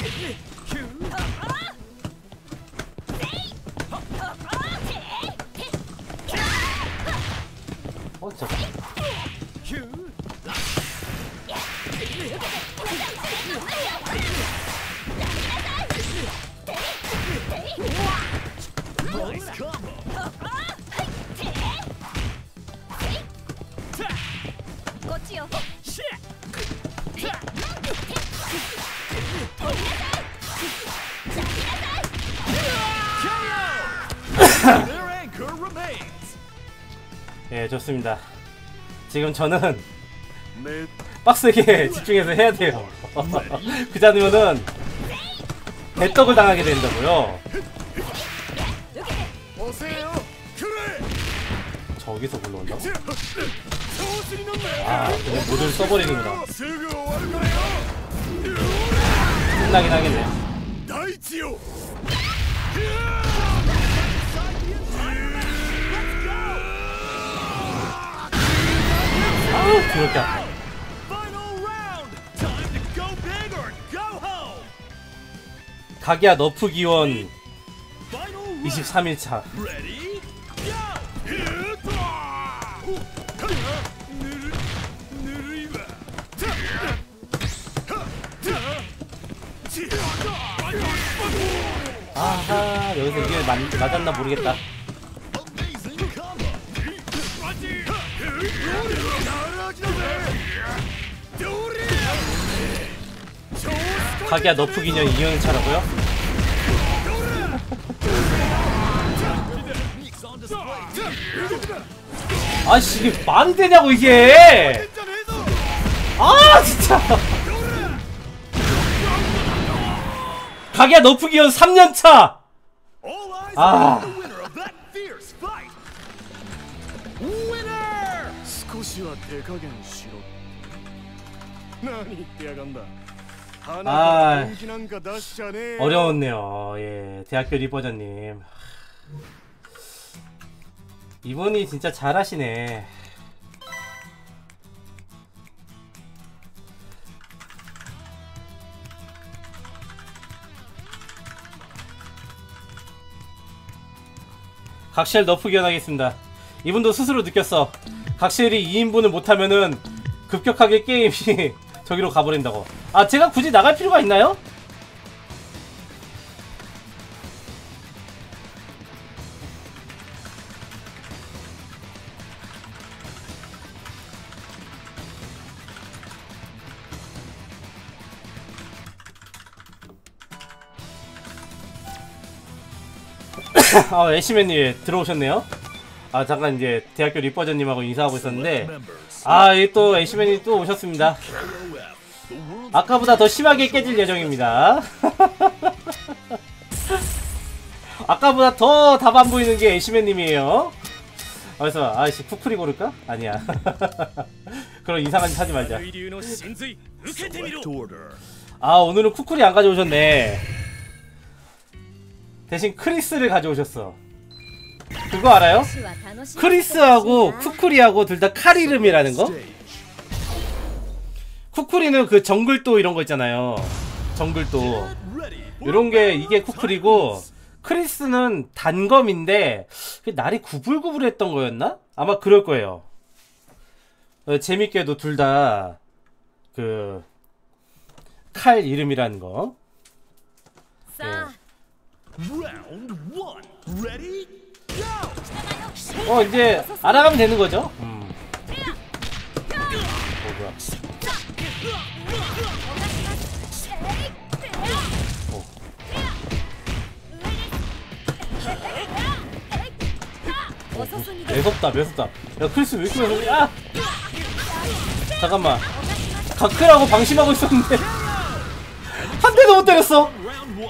저. Nice combo. こっちよ Their anchor remains. 예, 좋습니다. 지금 저는 ね 빡세게 집중해서 해야 돼요. 그지 않으면은 배떡을 당하게 된다고요. 押せよくれ 저기서 불러온다고? 調子に乗んなよ 아, 그냥 모드를 써버리는구나. すぐ終わるからよ 끝나긴 하겠네. 大地よ 아우, 더럽게 아파. Final round. Time to go big or go home. 가기야 너프 기원 Final round. 23일차. Ready? Go. 아하, 여기서 이게 맞았나 모르겠다. Amazing combo. 가기야 너프 기념 2연차라고요? Techniques on display. 아씨, 이게 말이 되냐고 이게! 아, 진짜! 가기야 너프 기념 3년차! All eyes Ah. on the winner of that fierce fight. Winner! 少しは手加減しろ何言ってやがんだ鼻かあーら本気なんか出しちゃねえよ 어려웠네요. 예, 대학교 리버저님. 이분이 진짜 잘하시네. 각쉘 너프 기원하겠습니다. 이분도 스스로 느꼈어. 각쉘이 2인분을 못하면은 급격하게 게임이 저기로 가버린다고. 아, 제가 굳이 나갈 필요가 있나요? 아, 애쉬맨님 들어오셨네요. 아, 잠깐 이제 대학교 리퍼저님하고 인사하고 있었는데, 아, 이 또 애쉬맨이 또 오셨습니다. 아까보다 더 심하게 깨질 예정입니다. 아까보다 더 답 안 보이는 게 애쉬맨님이에요. 그래서 아이씨 쿠쿠리 고를까? 아니야. 그런 이상한 짓 하지 말자. Select order. 아, 오늘은 쿠쿠리 안 가져오셨네. 대신 크리스를 가져오셨어. 그거 알아요? 크리스하고 쿠쿠리하고 둘 다 칼 이름이라는 거? 쿠쿠리는 그 정글도 이런 거 있잖아요. 정글도 이런 게 이게 쿠쿠리고, 크리스는 단검인데 날이 구불구불했던 거였나? 아마 그럴 거예요. 재밌게도 둘 다 그 칼 이름이라는 거. さあ Round 1. Ready? Go! 이제 알아가면 되는 거죠. 뭐야. 遅すぎる 매섭다 매섭다. 야 크리스 왜 이렇게 매섭냐? 야! 잠깐만. 가크라고 방심하고 있었는데 한 대도 못 때렸어. Round 1.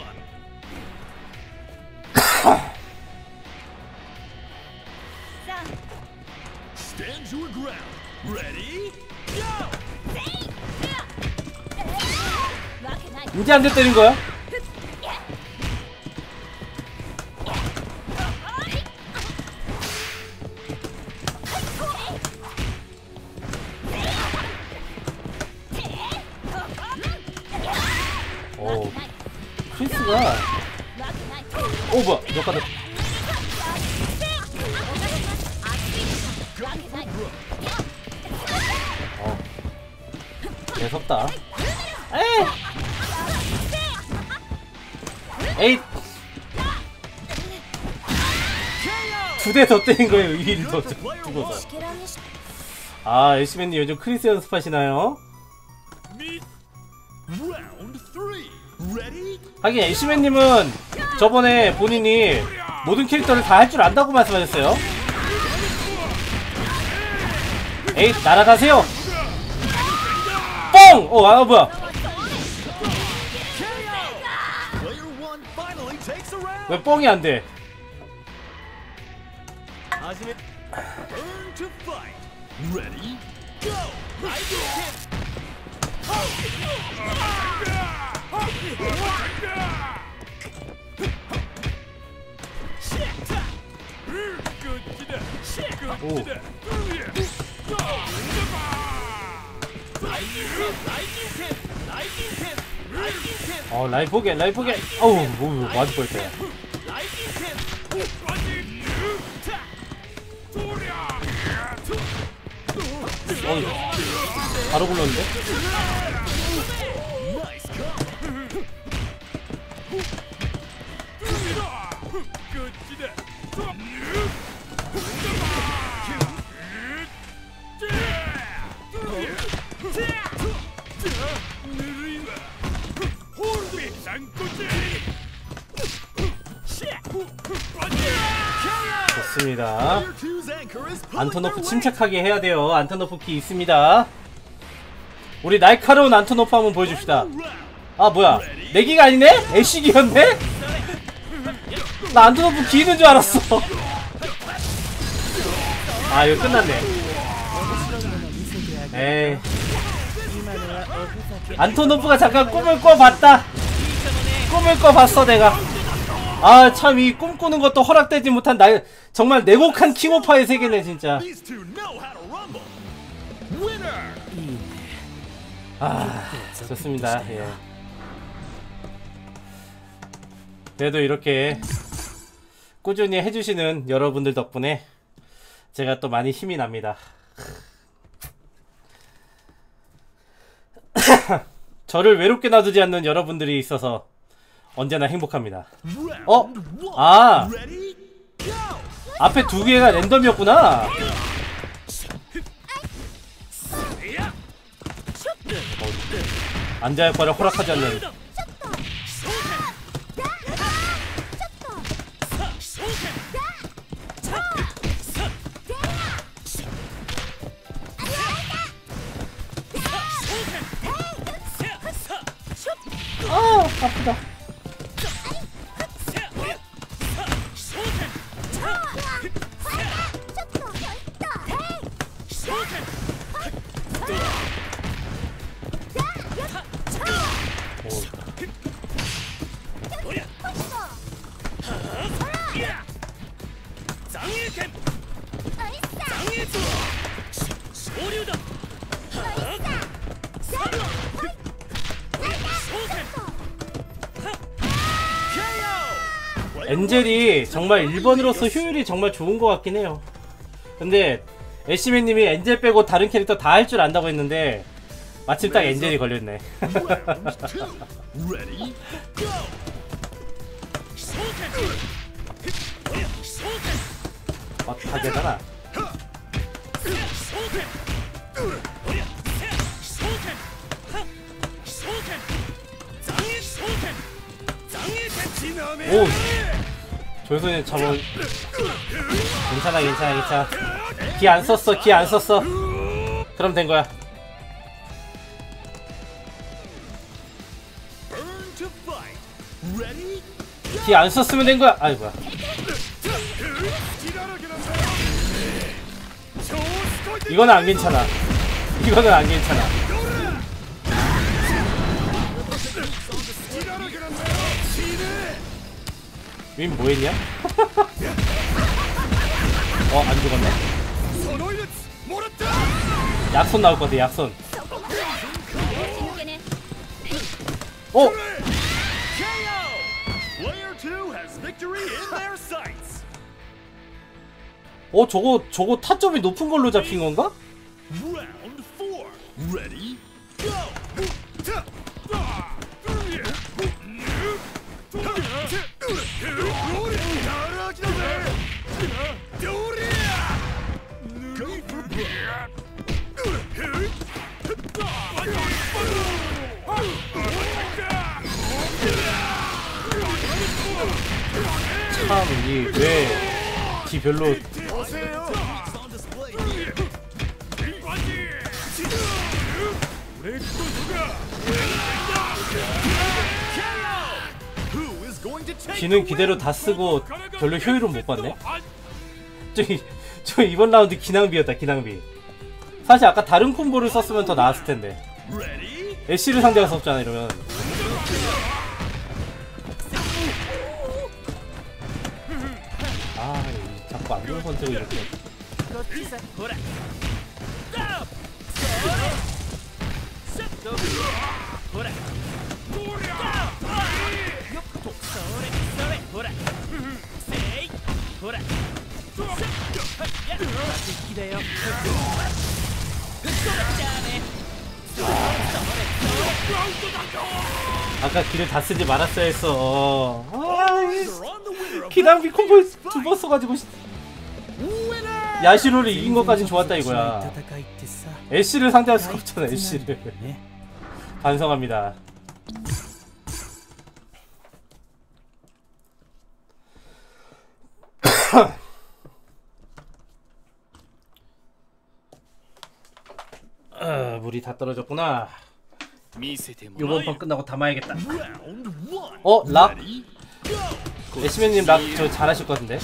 Stand your ground. Ready? Go! わけない 이제 한 대 때린 거야? 오, 크리스가 뭐야 몇 가닥. 매섭다. 에잇. 두 대 더 때린 거예요. 1일 더 죽어서. 아, 엘시맨님 요즘 크리스 연습하시나요? Round 3. Ready? 하긴 엘시맨님은 저번에 본인이 모든 캐릭터를 다 할 줄 안다고 말씀하셨어요. 에잇, 날아가세요. 뻥! 뭐야. Player 1 finally takes a round. 왜 뻥이 안 돼? Earn to fight. Ready? Go! I 오. 라인 포개. 어우, 맞을 뻔했다. 바로 굴렀는데? 좋습니다. 안토노프 침착하게 해야 돼요. 안토노프 키 있습니다. 우리 날카로운 안토노프 한번 보여줍시다. 아 뭐야, 내기가 아니네? 애쉬기였네? 나 안토노프 기 있는 줄 알았어. 아 이거 끝났네. 에이, 안토노프가 잠깐 꿈을 꿔봤다. 꿈을 꿔봤어 내가. 아 참 이 꿈꾸는 것도 허락되지 못한 정말 내곡한 킹오파의 세계네 진짜. These two know how to rumble. Winner. 아 좋습니다. 예. 그래도 이렇게 꾸준히 해주시는 여러분들 덕분에 제가 또 많이 힘이 납니다. 저를 외롭게 놔두지 않는 여러분들이 있어서 언제나 행복합니다. 아 Ready? Go! 앞에 두 개가 랜덤이었구나. 안자의 과를 허락하지 않는. 아프다. 엔젤이 정말 1번으로서 효율이 정말 좋은 것 같긴 해요. 근데 애쉬맨님이 엔젤 빼고 다른 캐릭터 다 할 줄 안다고 했는데 마침 딱 엔젤이 걸렸네. Round two. Ready? Go. 다 되잖아. 오! 조선이 참은 괜찮아 괜찮아 괜찮아. 기 안 썼어 기 안 썼어. 그럼 된 거야. Burn to fight. Ready? 기 안 썼으면 된 거야. 아이 뭐야. 이거는 안 괜찮아. 이거는 안 괜찮아. 윈 뭐했냐? 안 죽었네? 약손 나올 것 같아 약손. 오! Player 2 has victory in their sights. 저거 타점이 높은 걸로 잡힌 건가? Round 4. Ready? Go. 참, 왜 기 별로. 기는 기대로 다 쓰고 별로 효율은 못 봤네. 저 이번 라운드 기낭비였다 기낭비. 사실 아까 다른 콤보를 썼으면 더 나았을 텐데. 애쉬를 상대할 수 없잖아 이러면. 자꾸 안 좋은 선택을 이렇게. 아까 길을 다 쓰지 말았어야 했어. 기낭비 콤보 2번 써가지고 야시로를 이긴 것까진 좋았다 이거야. 애쉬를 상대할 수가 없잖아 애쉬를. 반성합니다. 물이 다 떨어졌구나. 요번 판 끝나고 담아야겠다. 락? 애쉬맨님 락 저 잘하실 것 같은데?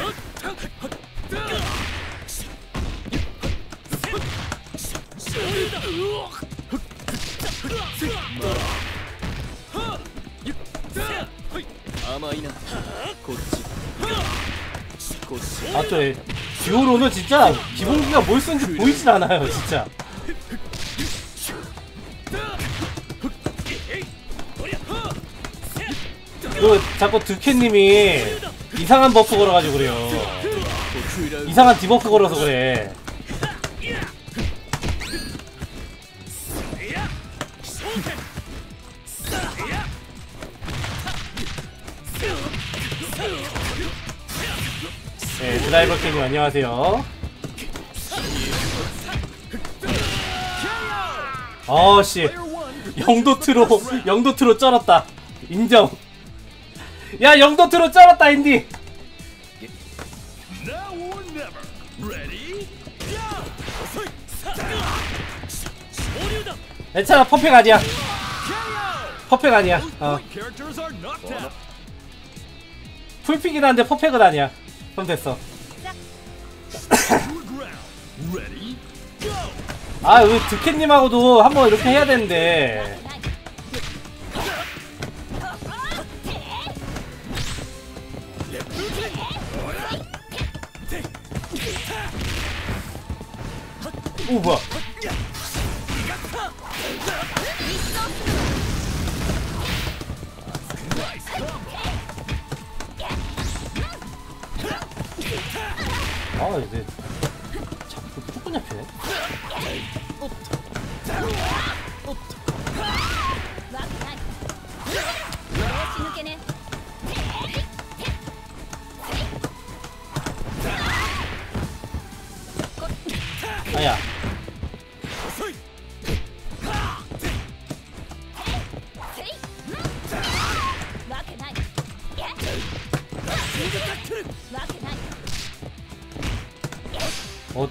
저 듀오로는 진짜 기본기가 뭘 쓴지 보이진 않아요 진짜. 그 자꾸 드캣님이 이상한 버프 걸어가지고 그래요. 이상한 디버프 걸어서 그래. 네, 드라이버 캠님 안녕하세요. 씨, 영도트로 쩔었다. 인정. 야, 영도트로 쩔었다 인디. 괜찮아, 퍼펙 아니야. 퍼펙 아니야. 풀픽이긴 한데 퍼펙은 아니야. 그럼 됐어. 우리 드캣님하고도 한번 이렇게 해야 되는데. 오, 뭐야. 이제 자꾸 어,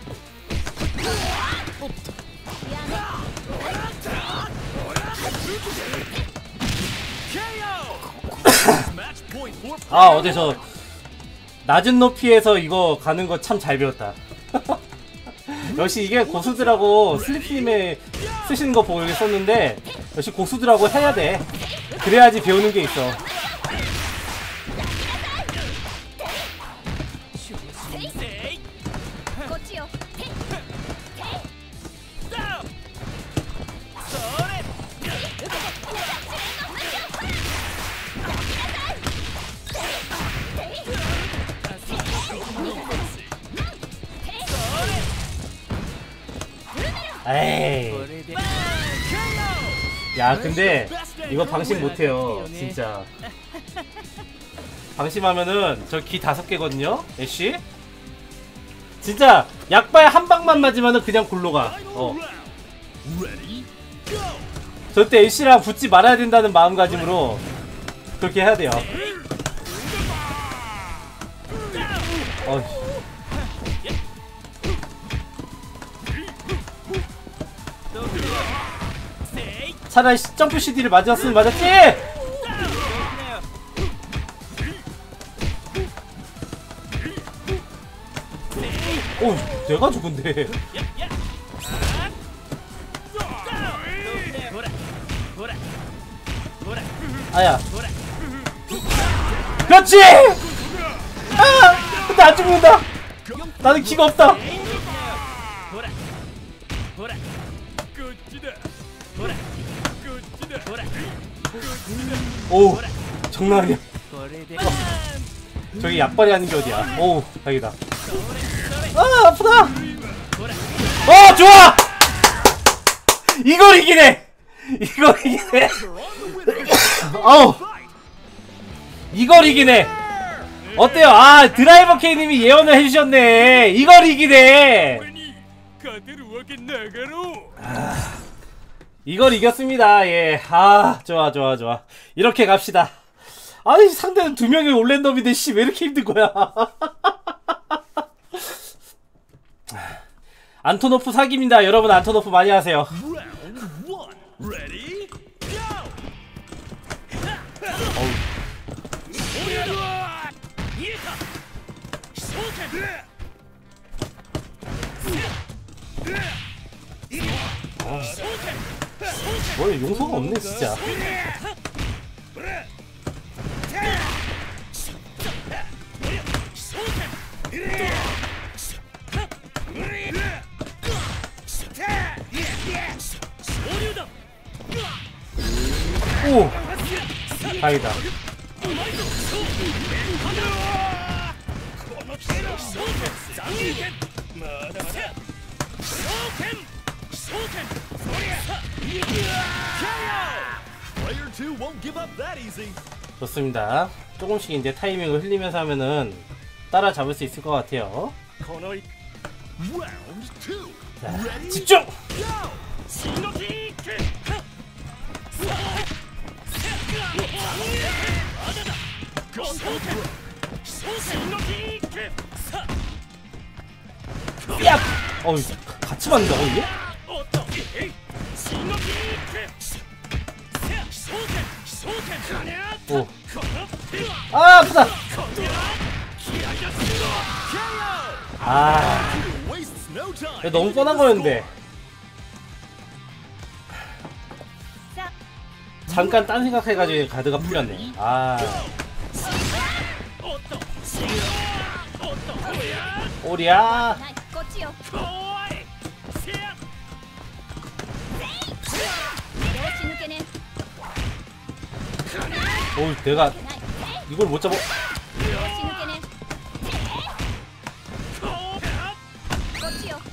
Match point for 아 어제 저 낮은 높이에서 이거 가는 거 참 잘 배웠다. 역시 이게 고수들하고 슬립스님에 쓰시는 거 보고 여기 썼는데 역시 고수들하고 해야 돼. 그래야지 배우는 게 있어. こっちよ 에이. 야 근데 이거 방심 못해요 진짜. 방심하면은 저 기 5개거든요 애쉬. 진짜 약발 한 방만 맞으면은 그냥 골로가. ready, go! 절대 애쉬랑 붙지 말아야 된다는 마음가짐으로 그렇게 해야 돼요. 차라리 점프 CD를 맞았으면 맞았지! 오, 내가 죽은데. 아야. 그렇지! 아! 근데 안 죽는다! 나는 기가 없다! 오, 장난 아니야. 저기 약발이 아닌 게 어디야. 오, 다행이다. 아, 아프다! 좋아! 이걸 이기네! 이걸 이기네! 이걸 이기네! 어때요? 아, 드라이버 K님이 예언을 해주셨네! 이걸 이기네! 이걸 이겼습니다. 예. 아, 좋아. 이렇게 갑시다. 아니, 상대는 2명의 올랜덤인데, 씨, 왜 이렇게 힘든 거야? 안토노프 사기입니다. 여러분, 안토노프 많이 하세요. Round 1, ready, go! 뭐 용서가 없네 진짜. 오, 다행이다. Player 2 won't give up that easy. 좋습니다. 조금씩 이제 타이밍을 흘리면서 하면은 따라잡을 수 있을 것 같아요. Round 2, 자, 집중! 야! 같이 맞는다고 이게? 오. 아, 아프다! 아, wastes no time. 이거 너무 뻔한 거였는데. 잠깐 딴 생각해가지고 가드가 풀렸네. 아. 오리야. こっちよ拍子抜けね 오, 내가 이걸 못 잡아. 拍子抜けねこっちよ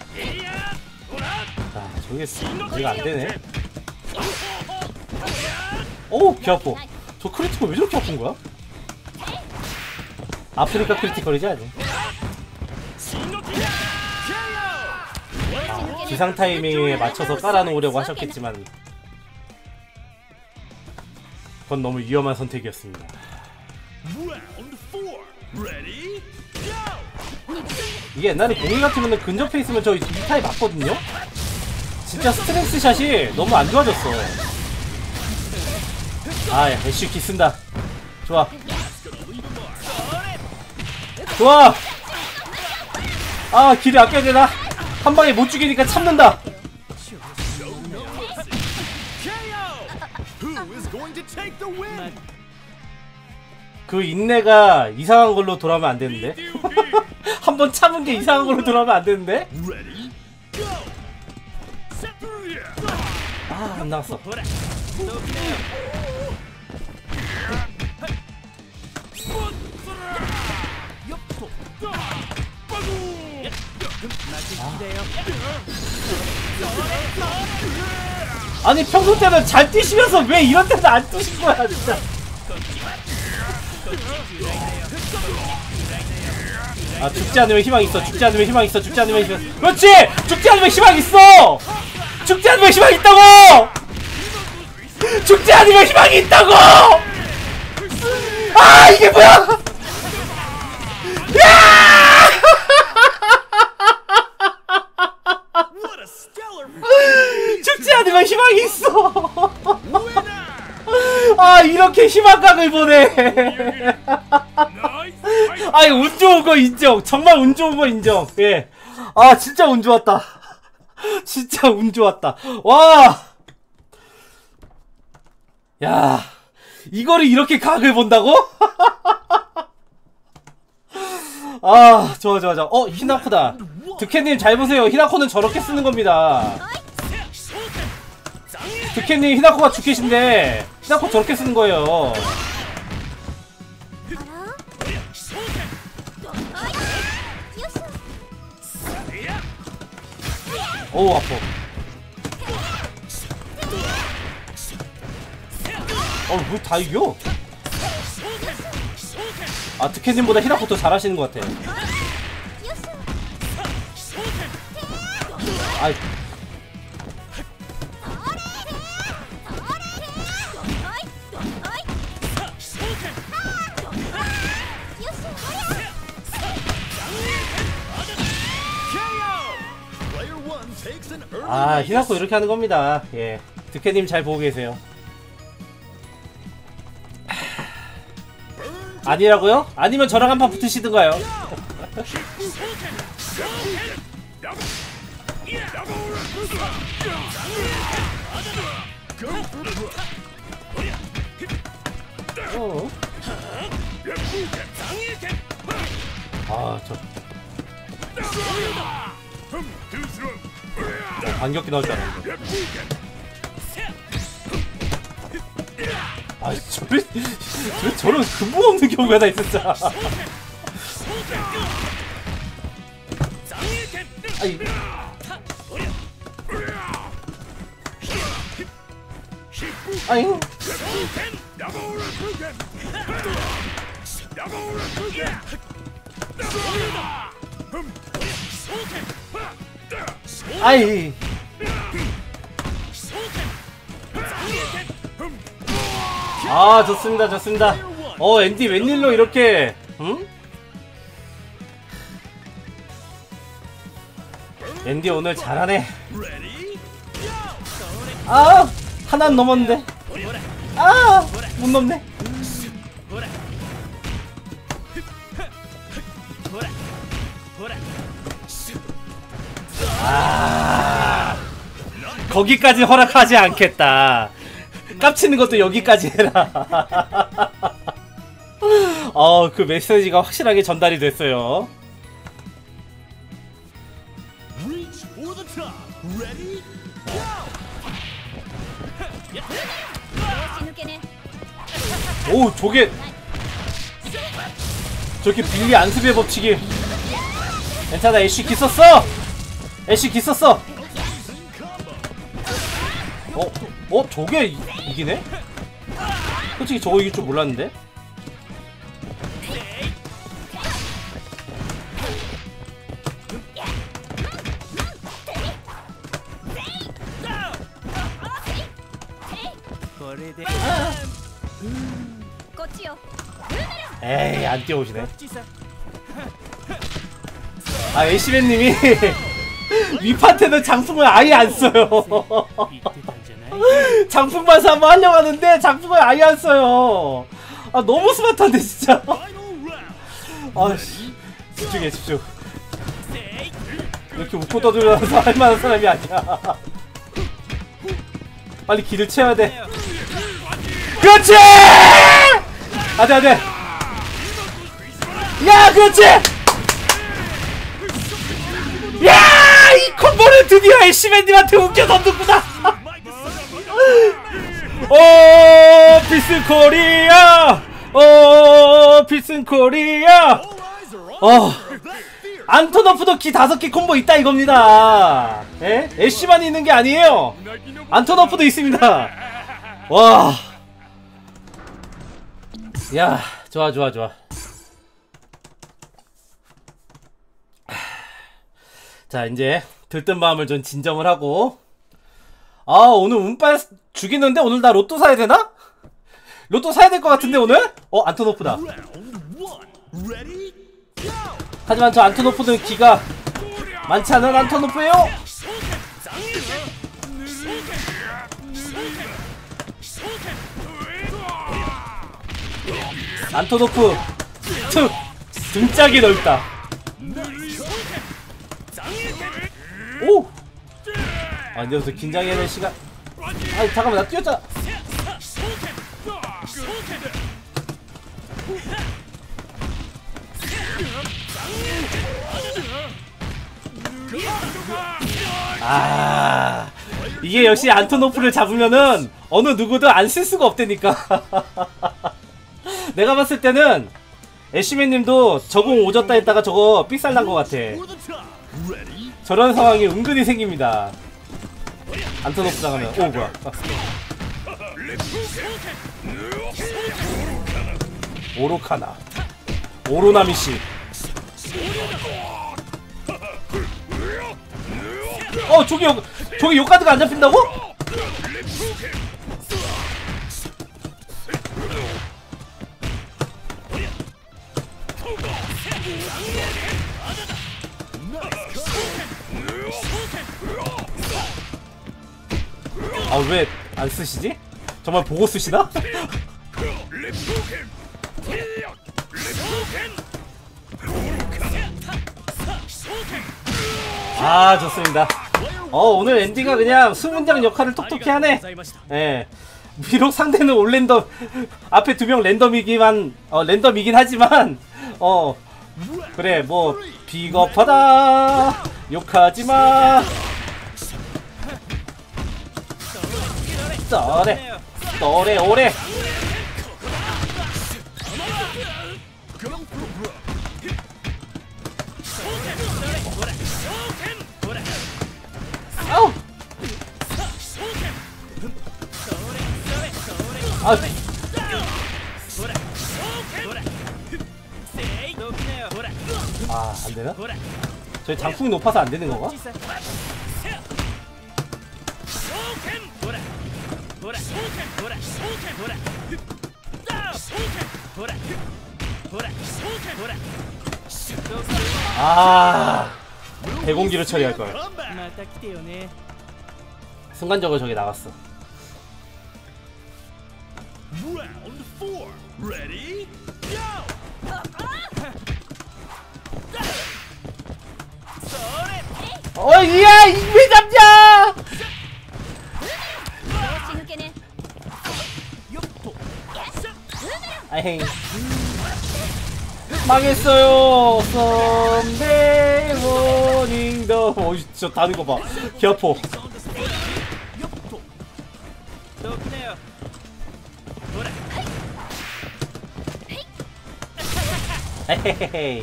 아, 저게 내가 안 되네. 오, 귀 아파. 저 크리티컬 왜 저렇게 아픈 거야? 아프니까 크리티컬이지 아니? 기상 타이밍에 맞춰서 깔아놓으려고 하셨겠지만 그건 너무 위험한 선택이었습니다. Round 4, ready, go! 이게 옛날에 공이 같으면 근접해 있으면 저 2타입 맞거든요? 진짜 스트렝스 샷이 너무 안 좋아졌어. 아, 야, 애쉬 기 쓴다. 좋아. 좋아! 아, 길을 아껴야 되나? 한 방에 못 죽이니까 참는다! Who is going to take the win? 그 인내가 이상한 걸로 돌아오면 안 되는데? 한 번 참은 게 이상한 걸로 돌아오면 안 되는데? Ready? Go! 아, 안 나왔어. 아니 평소 때는 잘 뛰시면서 왜 이런 데는 안 뛰신 거야 진짜. 아 죽지 않으면 희망 있어. 죽지 않으면 희망 있어. 죽지 않으면 희망. 그렇지. 죽지 않으면 희망 있어. 죽지 않으면 희망 있다고. 죽지 않으면 희망이 있다고. 아 이게 뭐야? 야! What a stellar fight! 죽지 않으면 희망이 있어. 아 이렇게 희망각을 보내. 아이 운 좋은 거 인정. 정말 운 좋은 거 인정. 예. 아 진짜 운 좋았다. 진짜 운 좋았다. 와. 야 이거를 이렇게 각을 본다고? 아 좋아 좋아 좋아. 히나코다. 득해님 잘 보세요. 히나코는 저렇게 쓰는 겁니다. 득해님 히나코가 주켓인데 히나코 저렇게 쓰는 거예요. 오 아파. 왜 다 이겨? 아 득해님보다 히나코 더 잘하시는 것 같아. 아이. 아 히나코 이렇게 하는 겁니다. 예, 득해님 잘 보고 계세요. 아니라고요? 아니면 저랑 한판 붙으시든가요. 아 저 반격기 나올 줄 알았는데. 아 저런 근본 없는 경우가 하나 있었잖아. 아이. 아잉. 아이. 아 좋습니다 좋습니다. 앤디 웬일로 이렇게 응? 앤디 오늘 잘하네. 아 하나는 넘었는데 아 못 넘네. 아 거기까지 허락하지 않겠다. 깝치는 것도 여기까지 해라. 그 메시지가 확실하게 전달이 됐어요. 오 저게 저렇게 빌리 안습의 법칙이. 괜찮아 애쉬 기 썼어. 애쉬 기 썼어. 저게 이기네? 솔직히 저거 이길 줄 몰랐는데? 에이 안 뛰어오시네. 아 애쉬맨님이 위파트는 장풍을 아예 안 써요. 장풍만 사 한번 하려고 하는데 장풍을 아예 안 써요. 아 너무 스마트한데 진짜. 아씨 집중해 집중. 이렇게 웃고 떠들면서 할만한 사람이 아니야. 빨리 기를 채워야 돼. 그렇지! 안돼 안돼. 야 그렇지! 야! 이 콤보를 드디어 애쉬맨님한테 옮겨 던졌구나! 오 필승 코리아! 오 필승 코리아! 안토노프도 기 5개 콤보 있다 이겁니다. 에? 애쉬만 있는 게 아니에요. 안토노프도 있습니다. 와. 야, 좋아 좋아 좋아. 자 이제 들뜬 마음을 좀 진정을 하고. 아 오늘 운빨 죽이는데 오늘 나 로또 사야 되나? 로또 사야 될 것 같은데 오늘? 안토노프다. 하지만 저 안토노프는 기가 많지 않은 안토노프예요. 안토노프 툭 등짝이 넓다. 오! 아 이제부터 긴장해야 될 시간. 아니 잠깐만 나 뛰었잖아. 아 이게 역시 안토노프를 잡으면은 어느 누구도 안 쓸 수가 없다니까. 내가 봤을 때는 애쉬맨님도 저공 오졌다 했다가 저거 삑살난 것 같아. 저런 상황이 은근히 생깁니다. 안토노프 당하면. 오 뭐야. 오로카나 오로나미씨. 저기 요카드가 안 잡힌다고? 아 왜 안 쓰시지? 정말 보고 쓰시나? 아 좋습니다. 오늘 앤디가 그냥 수문장 역할을 톡톡히 하네. 예. 비록 상대는 올랜덤 앞에 2명 랜덤이긴 하지만 그래 뭐 비겁하다 욕하지마. 쏘래 오래. 아우. 안되나? 저희 장풍이 높아서 안되는 건가? 대공기로 처리할걸. 순간적으로 저기 나갔어. Round 4. Ready? Go! 이야 왜 잡냐! 아잉 망했어요. 썸데이 모닝 더. 진짜 다는 거 봐. 개 아파. 헤헤헤.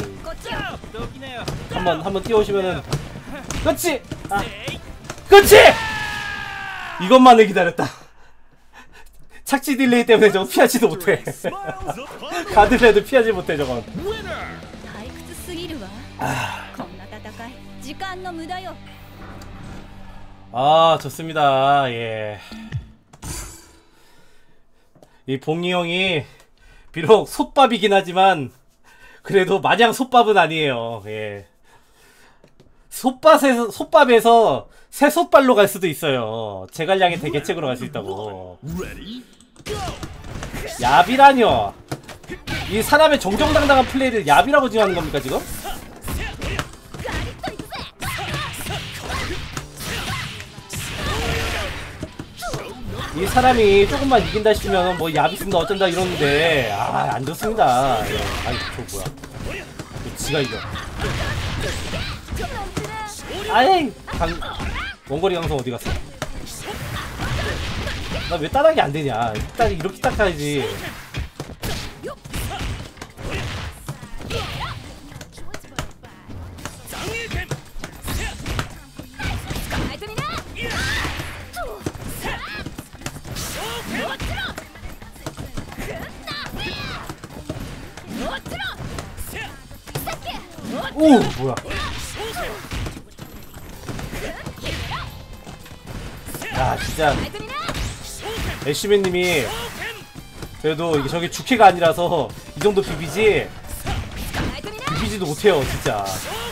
한번 뛰어오시면은. 그렇지. 그렇지. 이것만을 기다렸다. 착지 딜레이 때문에 저거 피하지도 못해. 가드레도 피하지 못해 저건. 좋습니다. 예. 이 봉이 형이 비록 솥밥이긴 하지만 그래도 마냥 솥밥은 아니에요. 예. 솥밥에서 새솥발로 갈 수도 있어요. 제갈량의 대개책으로 갈 수 있다고. Ready? Go! 야비라뇨. 이 사람의 정정당당한 플레이를 야비라고 지어하는 겁니까 지금? 이 사람이 조금만 이긴다 싶으면 뭐 야비 쓴다 어쩐다 이러는데 안 좋습니다. 예. 아이 저 뭐야? 지가 이겨. 아이 원거리 강성 어디 갔어? 나 왜 따라하기 안 되냐? 일단 이렇게 딱 가야지. 오 뭐야? 야 진짜 애쉬맨님이 그래도 이게 저게 주캐가 아니라서 이 정도 비비지 비비지도 못해요 진짜.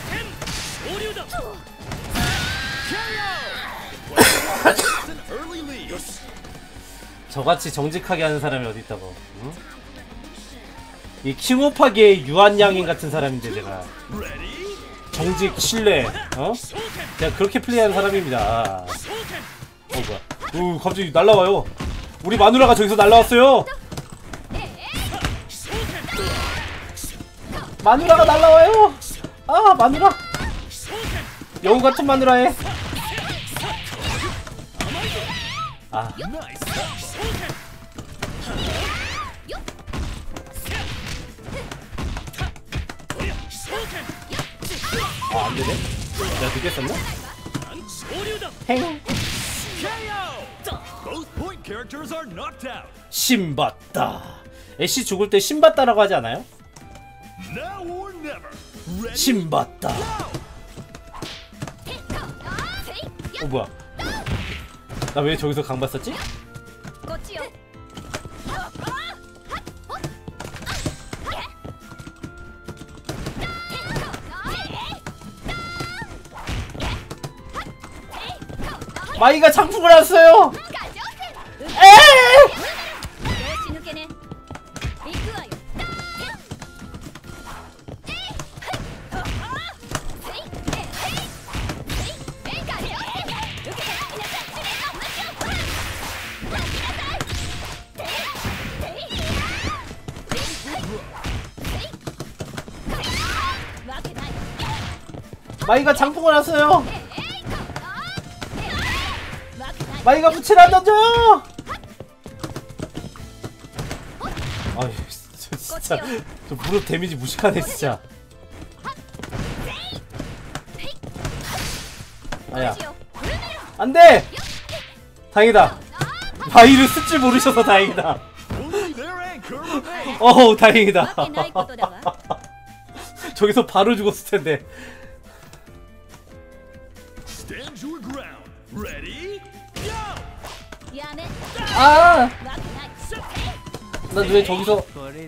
Early lead. 저같이 정직하게 하는 사람이 어디 있다고? 응? 이 킹오파계의 유한양인 같은 사람인데 제가 Ready? 정직 신뢰 제가 그렇게 플레이하는 사람입니다. 뭐야? 오 갑자기 날라와요. 우리 마누라가 저기서 날라왔어요. 마누라가 날라와요. 아 마누라 여우 같은 마누라에. 아 Nice. 안되네? 내가 늦게 썼나? 행 KO. Both point characters are knocked out. 신봤다. 애쉬 죽을 때 신봤다라고 하지 않아요? Now or never. Ready? 신봤다. 뭐야? 나 왜 저기서 강바 썼지? こっちよ 마이가 장풍을 왔어요. よし抜けね行くわよ 마이가 장풍을 왔어요. 마이가 부채를 안 던져요. 아유 진짜 저 무릎 데미지 무식하네 진짜. 아야 안돼. 다행이다. 마이를 쓸 줄 모르셔서 다행이다. Only their anchor remains. 어우 다행이다. わけないことだわ 저기서 바로 죽었을 텐데. Stand your ground. Ready? Go. やめ 아 わけない 나 왜 저기서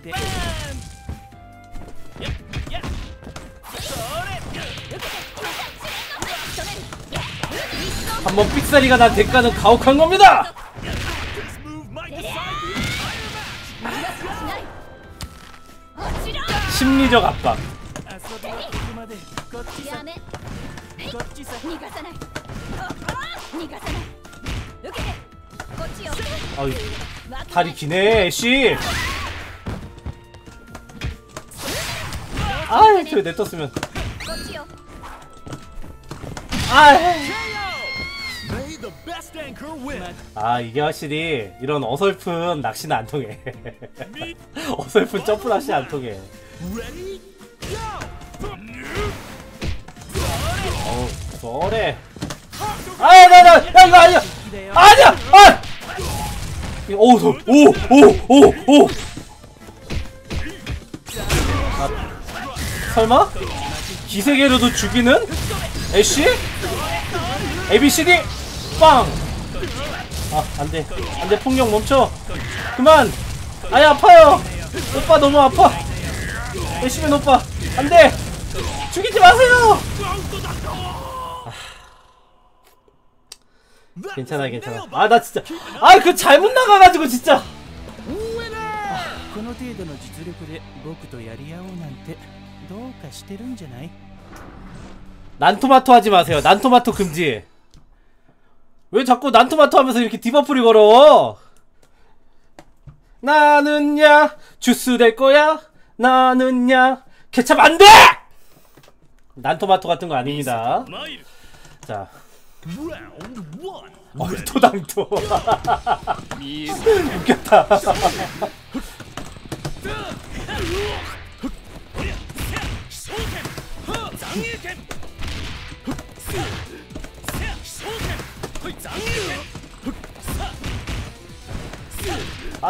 한번 삑사리가 난 대가는 가혹한 겁니다. This move might decide the entire match. 落ちろ 심리적 압박. やめ逃がさない逃がさない受けてこっちよ 아유 다리 기네 애쉬. 아이 저 냅뒀으면. こっちよ 아 May the best anchor win. 아 이게 확실히 이런 어설픈 낚시는 안 통해. 어설픈 점프 낚시 안 통해. Ready? Go. 어우 저래. 야 이거 아니야. 아니야. 아. 오오오오오. 설마 기세계로도 죽이는 애쉬? ABCD 빵. 아 안돼 안돼 폭력 멈춰 그만. 아야 아파요. 오빠 너무 아파. 애쉬맨 오빠 안돼 죽이지 마세요. 괜찮아 괜찮아. 아 나 진짜 아 그 잘못 나가가지고 진짜. この程度の実力で僕とやり合おうなんてどうかしてるんじゃない？ 난토마토 하지 마세요. 난토마토 금지. 왜 자꾸 난토마토 하면서 이렇게 디버프를 걸어? 나는야 주스 될 거야. 나는야 케찹 안 돼! 난토마토 같은 거 아닙니다. 자. Round 1. 얼토당토. 웃겼다. 아,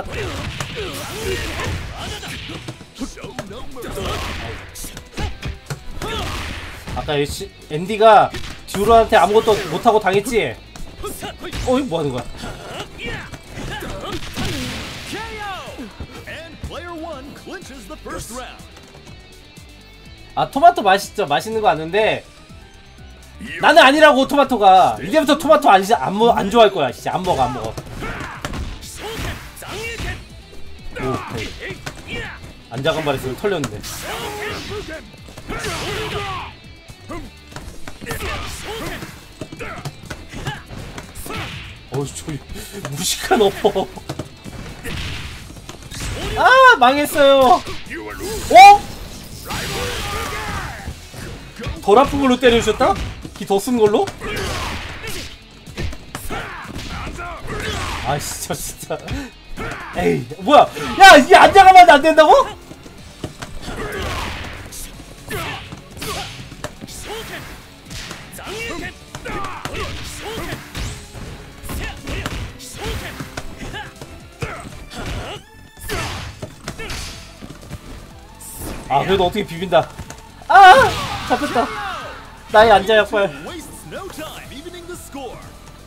아까 앤디가 듀로한테 아무것도 못하고 당했지? 어이 뭐하는 거야? 아 토마토 맛있죠? 맛있는 거 아는데 나는 아니라고. 토마토가 이제부터 토마토 안 좋아할 거야. 진짜 안 먹어. 오, 안자간 말했으면 털렸는데. 어우 저 무식한 어퍼. 아 망했어요. 어? 덜 아픈 걸로 때려주셨다? 기 더 쓴 걸로? 아 진짜 에이 뭐야 야 이게 안자가면 안 된다고? 아 그래도 어떻게 비빈다. 아 잡혔다. 나의 안자 약발. Wastes no time evening the score.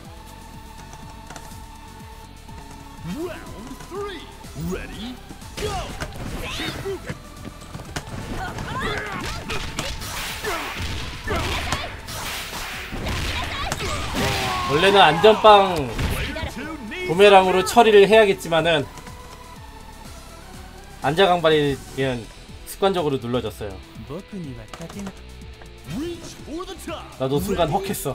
Round 3. Ready? Go. 원래는 안전빵 부메랑으로 처리를 해야겠지만은 안자강발이 그냥 습관적으로 눌러졌어요. 僕には勝てない。 Reach for the top. 나도 순간 헉했어.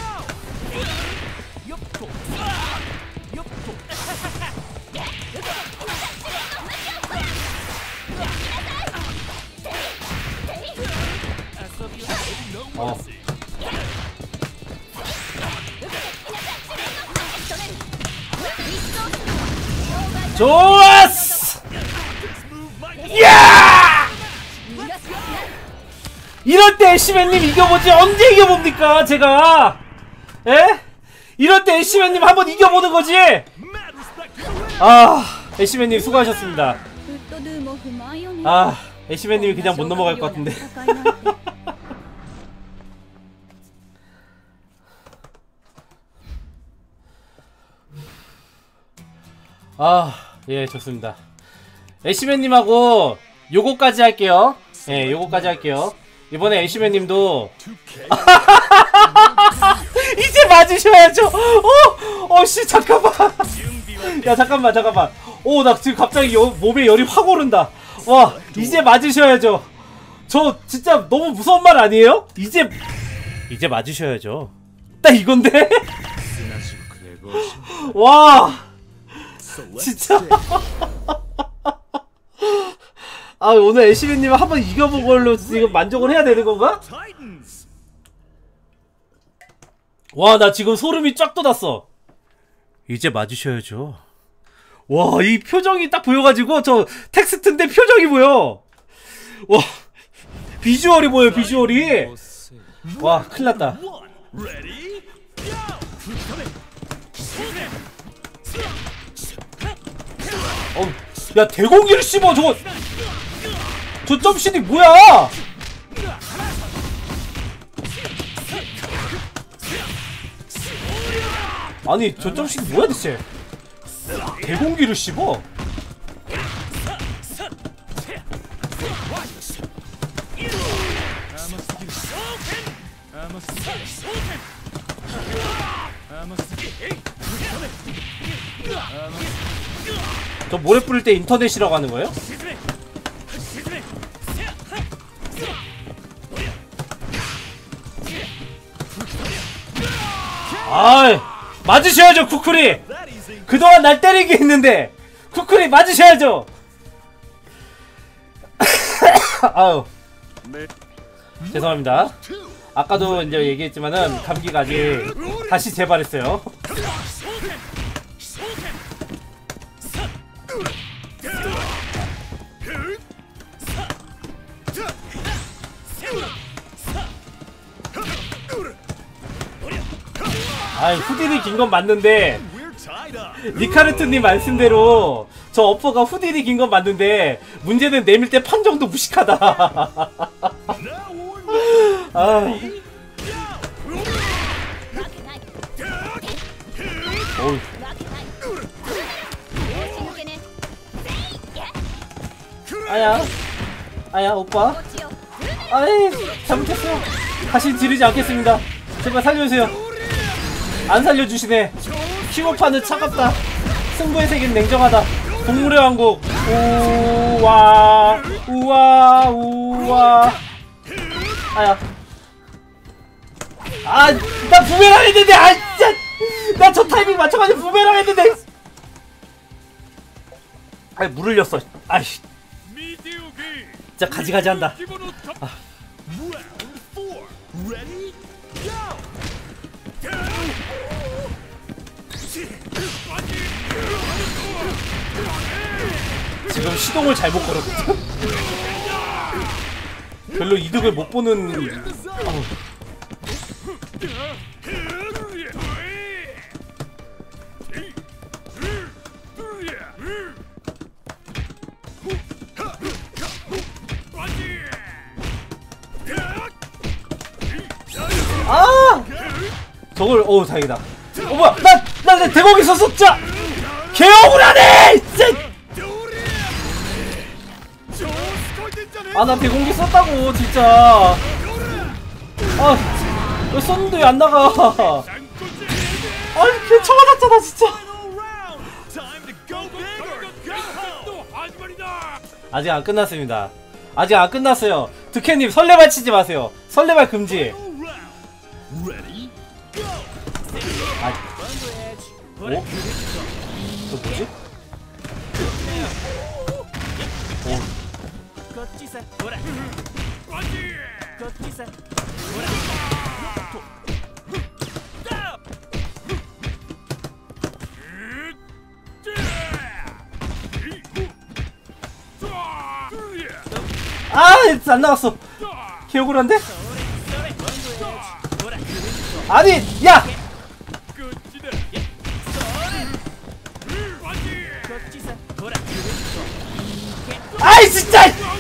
어. 좋았어! 야! 이럴 때 애쉬맨님 이겨보지 언제 이겨봅니까 제가? 에? 이럴 때 애쉬맨님 한번 이겨보는 거지? 아 애쉬맨님 수고하셨습니다. 아 애쉬맨님이 그냥 못 넘어갈 것 같은데. 아 예 좋습니다. 애쉬맨님하고 요거까지 할게요. 예 요거까지 할게요. 이번에 애쉬맨님도 이제 맞으셔야죠. 씨 잠깐만. 야 잠깐만. 오 나 지금 갑자기 몸에 열이 확 오른다. 와 이제 맞으셔야죠. 저 진짜 너무 무서운 말 아니에요? 이제 맞으셔야죠. 딱 이건데. 와 진짜. 아 오늘 애쉬맨님 한번 이겨본 걸로 지금 만족을 해야 되는 건가? 와 나 지금 소름이 쫙 돋았어. 이제 맞으셔야죠. 와 이 표정이 딱 보여가지고 저 텍스트인데 표정이 보여. 와 비주얼이 보여 비주얼이. 와 큰일났다. 야 대공기를 씹어 저거. 저 점신이 뭐야? 아니 저 점신이 뭐야 대체? 대공기를 씹어? 저 모래 뿌릴 때 인터넷이라고 하는 거예요? 아이, 맞으셔야죠 쿠쿠리. 그동안 날 때리게 했는데 쿠쿠리 맞으셔야죠. 아유, 죄송합니다. 아까도 이제 얘기했지만은 감기가 아직 다시 재발했어요. 아이, 후딜이 긴 건 맞는데 리카르트님 말씀대로 저 어퍼가 후딜이 긴 건 맞는데 문제는 내밀 때 판 정도 무식하다. 아. 어우. 아야, 아야 오빠. 아이, 잘못했어요. 다시 지르지 않겠습니다. 제발 살려주세요. 안 살려주시네. 킹오파는 차갑다. 승부의 세계는 냉정하다. 동물의 왕국. 우와 우와 우와. 아야. 아, 나 부메랑 했는데. 아, 진짜. 나 저 타이밍 맞춰가지고 부메랑 했는데. 아이, 물 흘렸어. 아이씨. 진짜 가지가지 한다. 아. 지금 시동을 잘못 걸었죠. 별로 이득을 못 보는. 아! 저걸, 다행이다. 뭐야, 나 대공이 있었어, 진짜! 개억울하네! 진짜! 아, 나 대공기 썼다고, 진짜. 아, 왜 썼는데 왜 안 나가? 아니, 걔 쳐맞았잖아, 진짜. 아직 안 끝났습니다. 아직 안 끝났어요. 득해님, 설레발 치지 마세요. 설레발 금지. 아, 어? 저 뭐지? 아, 안 나갔어. 개억울한데? 아니, 야! 아이, 진짜!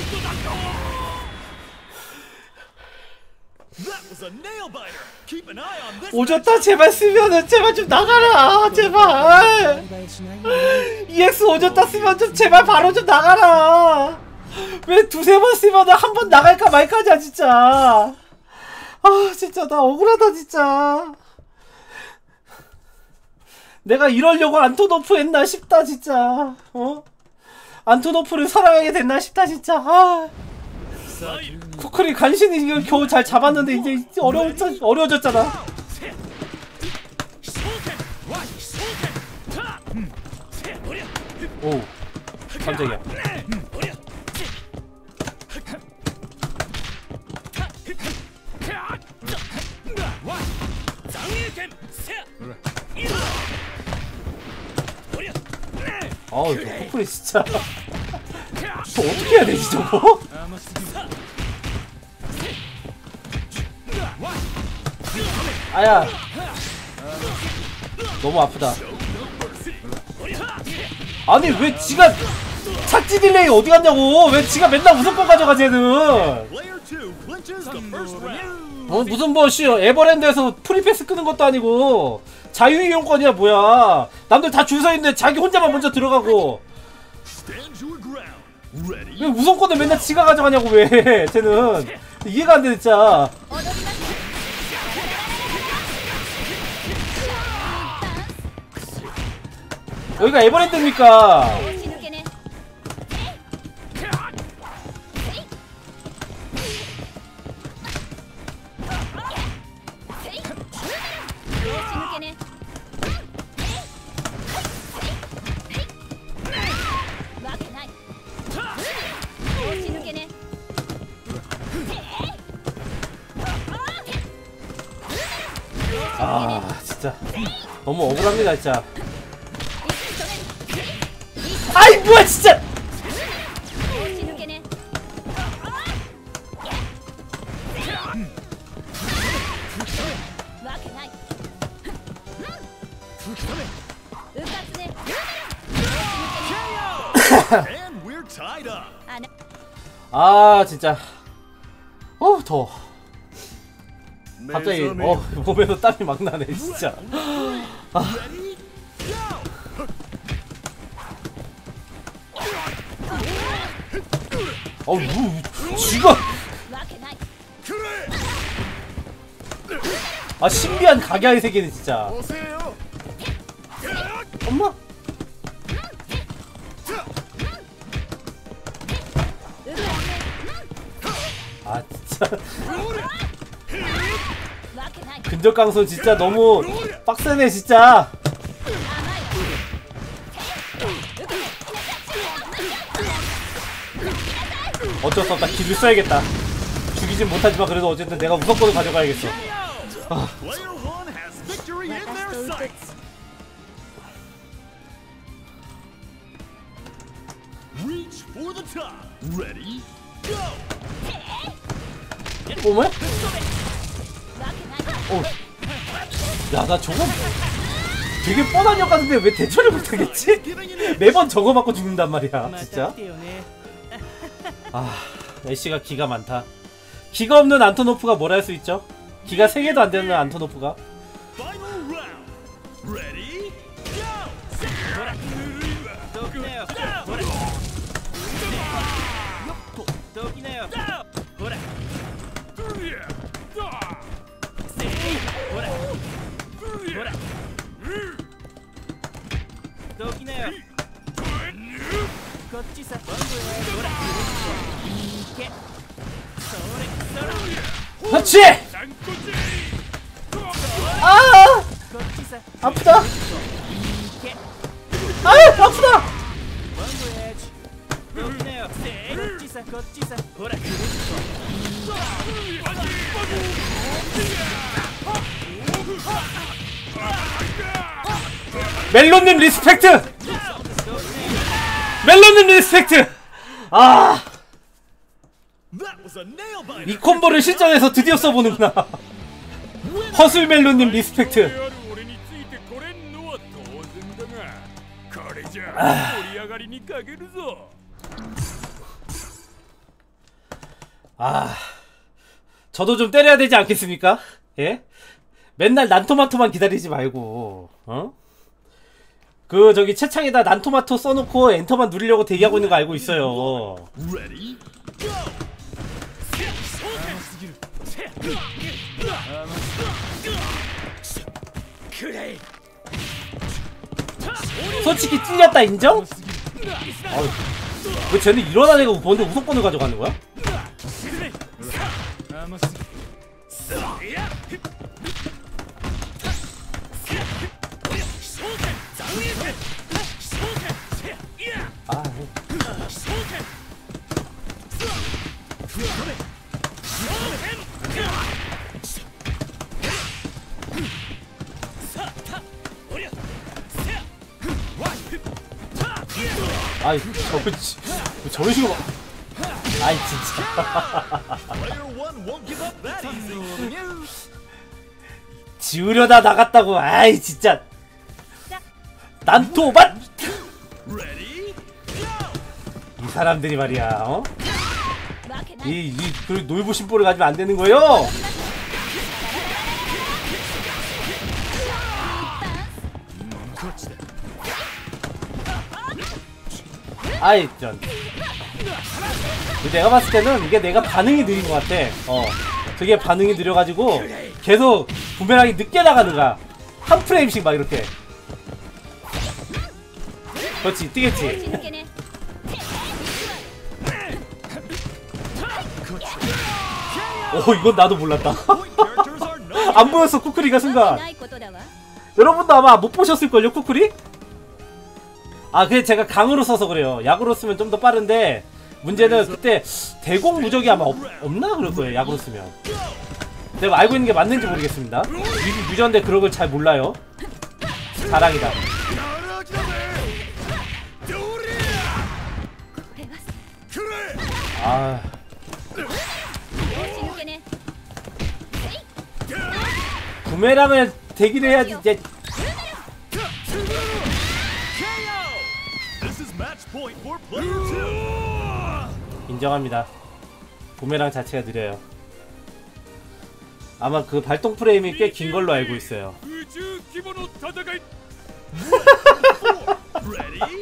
오졌다. 제발 쓰면은 제발 좀 나가라. 제발. EX 오졌다 쓰면 좀 제발 바로 좀 나가라. 왜 두세 번 쓰면 한 번 나갈까 말까지야 진짜. 아, 진짜 나 억울하다 진짜. 내가 이러려고 안토노프 했나 싶다 진짜. 안토노프를 사랑하게 됐나 싶다 진짜. 아, 쿠크리 간신히 이거 겨우 잘 잡았는데 이제 어려워졌잖아. 오, 깜짝이야. 아우, 저 쿠크리 진짜. 저 어떻게 해야 되지 저거? 아야, 너무 아프다. 아니 왜 지가 착지 딜레이 어디 갔냐고. 왜 지가 맨날 우선권 가져가 쟤는. 무슨 뭐 에버랜드에서 프리패스 끄는 것도 아니고 자유이용권이야 뭐야. 남들 다 줄 서 있는데 자기 혼자만 먼저 들어가고. 왜 우선권을 맨날 지가 가져가냐고 왜. 쟤는 이해가 안 돼 진짜. 여기가 에버랜드입니까? 진짜. 너무 억울합니다 진짜. 아이 뭐야 진짜. 押し抜けねわけないうかつね And we're tied up. あな 아 진짜. 더워. 갑자기 몸에서 땀이 막 나네 진짜. Ready? Go. 쥐가. わけない 아 신비한 각야의 세계는 진짜. 押せよ 엄마. うかつね 아 진짜. わけない 근접 강선 진짜 너무 빡세네 진짜. 어쩔 수 없다. 길을 써야겠다. 죽이진 못하지만 그래도 어쨌든 내가 우선권을 가져가야겠어. Player one has victory in their 私と sights. 打 Reach for the top. Ready? Go. 어머? つわけない 야 나 저거 되게 뻔한 역 같은데 왜 대처를 못하겠지? 매번 저거 맞고 죽는단 말이야 また 진짜. 来てよね 아 애쉬가 기가 많다. 기가 없는 안토노프가 뭘 할 수 있죠? 기가 3개도 안 되는 안토노프가. Final round. Ready? Go. どきなよほらよっとどきなよほらせいほらほらどきなよこっちさほらいけそれそれ 그렇지! 아 こっちさ 아프다. いけ 아 아프다. ワンボヤージどきなよこっちさこっちさほらくるっと 멜론님 리스펙트! 멜론님 리스펙트! 아, That was a nail biter. 이 콤보를 실전에서 드디어 써보는구나. 허술 멜론님 리스펙트. 俺についてこれんのは当然だが、これじゃ盛り上がりに欠けるぞ。 아, 저도 좀 때려야 되지 않겠습니까? 예? 맨날 난토마토만 기다리지 말고, 어? 그 저기 채창에다 난토마토 써놓고 엔터만 누르려고 대기하고 있는 거 알고 있어요. Ready? Go. 그래. 솔직히 찔렸다 인정? 어이, 왜 쟤는 일어난 애가 먼저 우선권을 가져가는 거야? 아, 아이 저런 식으로 아이 진짜 Player one won't give up that easy. 지우려다 나갔다고. 아이 진짜 난토맛. Ready? 이 사람들이 말이야, 어? わけない 그 놀부 심보를 가지면 안 되는 거요. 아이 전 내가 봤을 때는 이게 내가 반응이 느린 것 같아. 되게 반응이 느려가지고 계속 부메랑이 늦게 나가는 거야. 한 프레임씩 막 이렇게. 그렇지, 打ち 뛰겠지. 抜けね 이건 나도 몰랐다. Point characters are not. 안 보였어, 쿠쿠리가 わけ 순간. ないことだわ 여러분도 아마 못 보셨을걸요, 쿠쿠리? 아, 그게 제가 강으로 써서 그래요. 약으로 쓰면 좀 더 빠른데 문제는 그때 대공 무적이 아마 없나 그럴 거예요, 약으로 쓰면. 내가 알고 있는 게 맞는지 모르겠습니다. 유전데 그런 걸 잘 몰라요. 자랑이다. 아, 부메랑을 대기를 해야지 이제. This is match point for player 2. 인정합니다. 부메랑 자체가 느려요. 아마 그 발동 프레임이 꽤 긴 걸로 알고 있어요. Ready?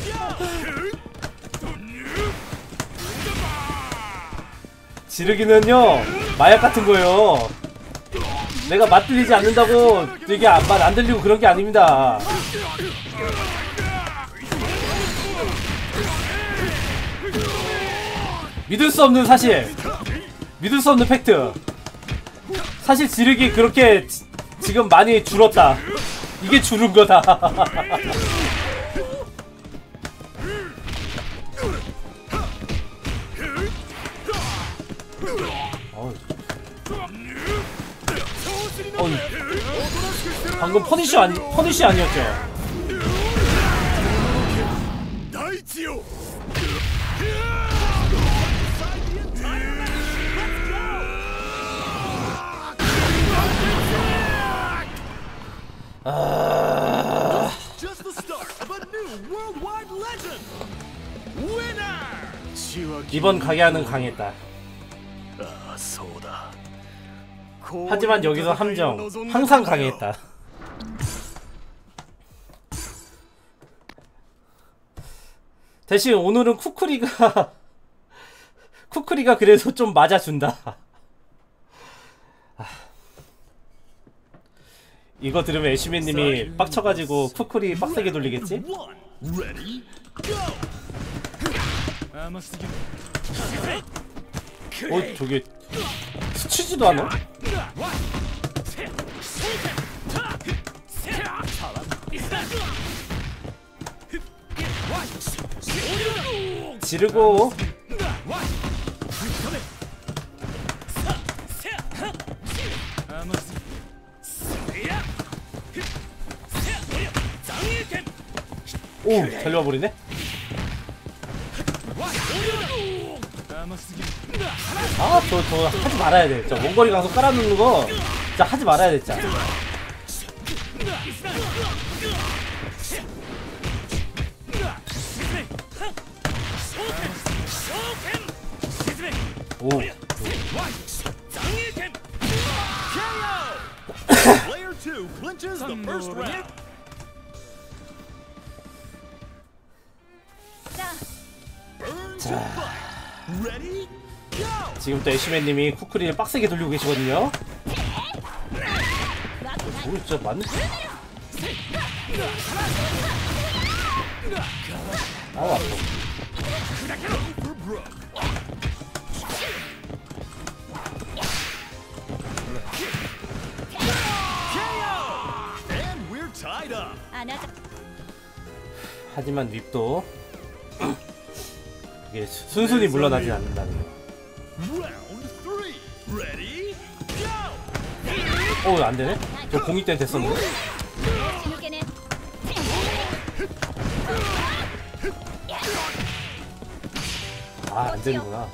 지르기는요 마약 같은 거예요. 내가 맛 들리지 않는다고 이게 맛 안 들리고 그런 게 아닙니다. 믿을 수 없는 사실, 믿을 수 없는 팩트. 사실 지르기 그렇게 지금 많이 줄었다. 이게 줄은 거다. 방금 퍼니쉬 아니었죠? 다이치요. Just the start of a new worldwide legend. Winner. 이번 가게하는 강했다. 하지만 여기서 함정, 항상 강했다. 대신 오늘은 쿠쿠리가 그래서 좀 맞아준다. 이거 들으면 애쉬맨님이 빡쳐가지고 쿠쿠리 빡세게 돌리겠지? Ready? Go. 저게 스치지도 않아? 지르고 오! 달려와버리네? 아, 저 하지 말아야 돼. 저 원거리 강속 깔아놓는 거 진짜 하지 말아야 돼, 진짜. 오. Player 2 clinches the first round. Burn to fight. Ready? Go. 지금 또 애쉬맨님이 쿠쿠리를 빡세게 돌리고 계시거든요. 오, 진짜 맞네. 아우, 아파. For Brooke. KO. And we're tied up. 하지만 립도 이게 순순히 물러나진 않는다는 거. Round 3. Ready? Go. 오, 안 되네? 저 공이 때 됐었는데. 아, 안 되는구나.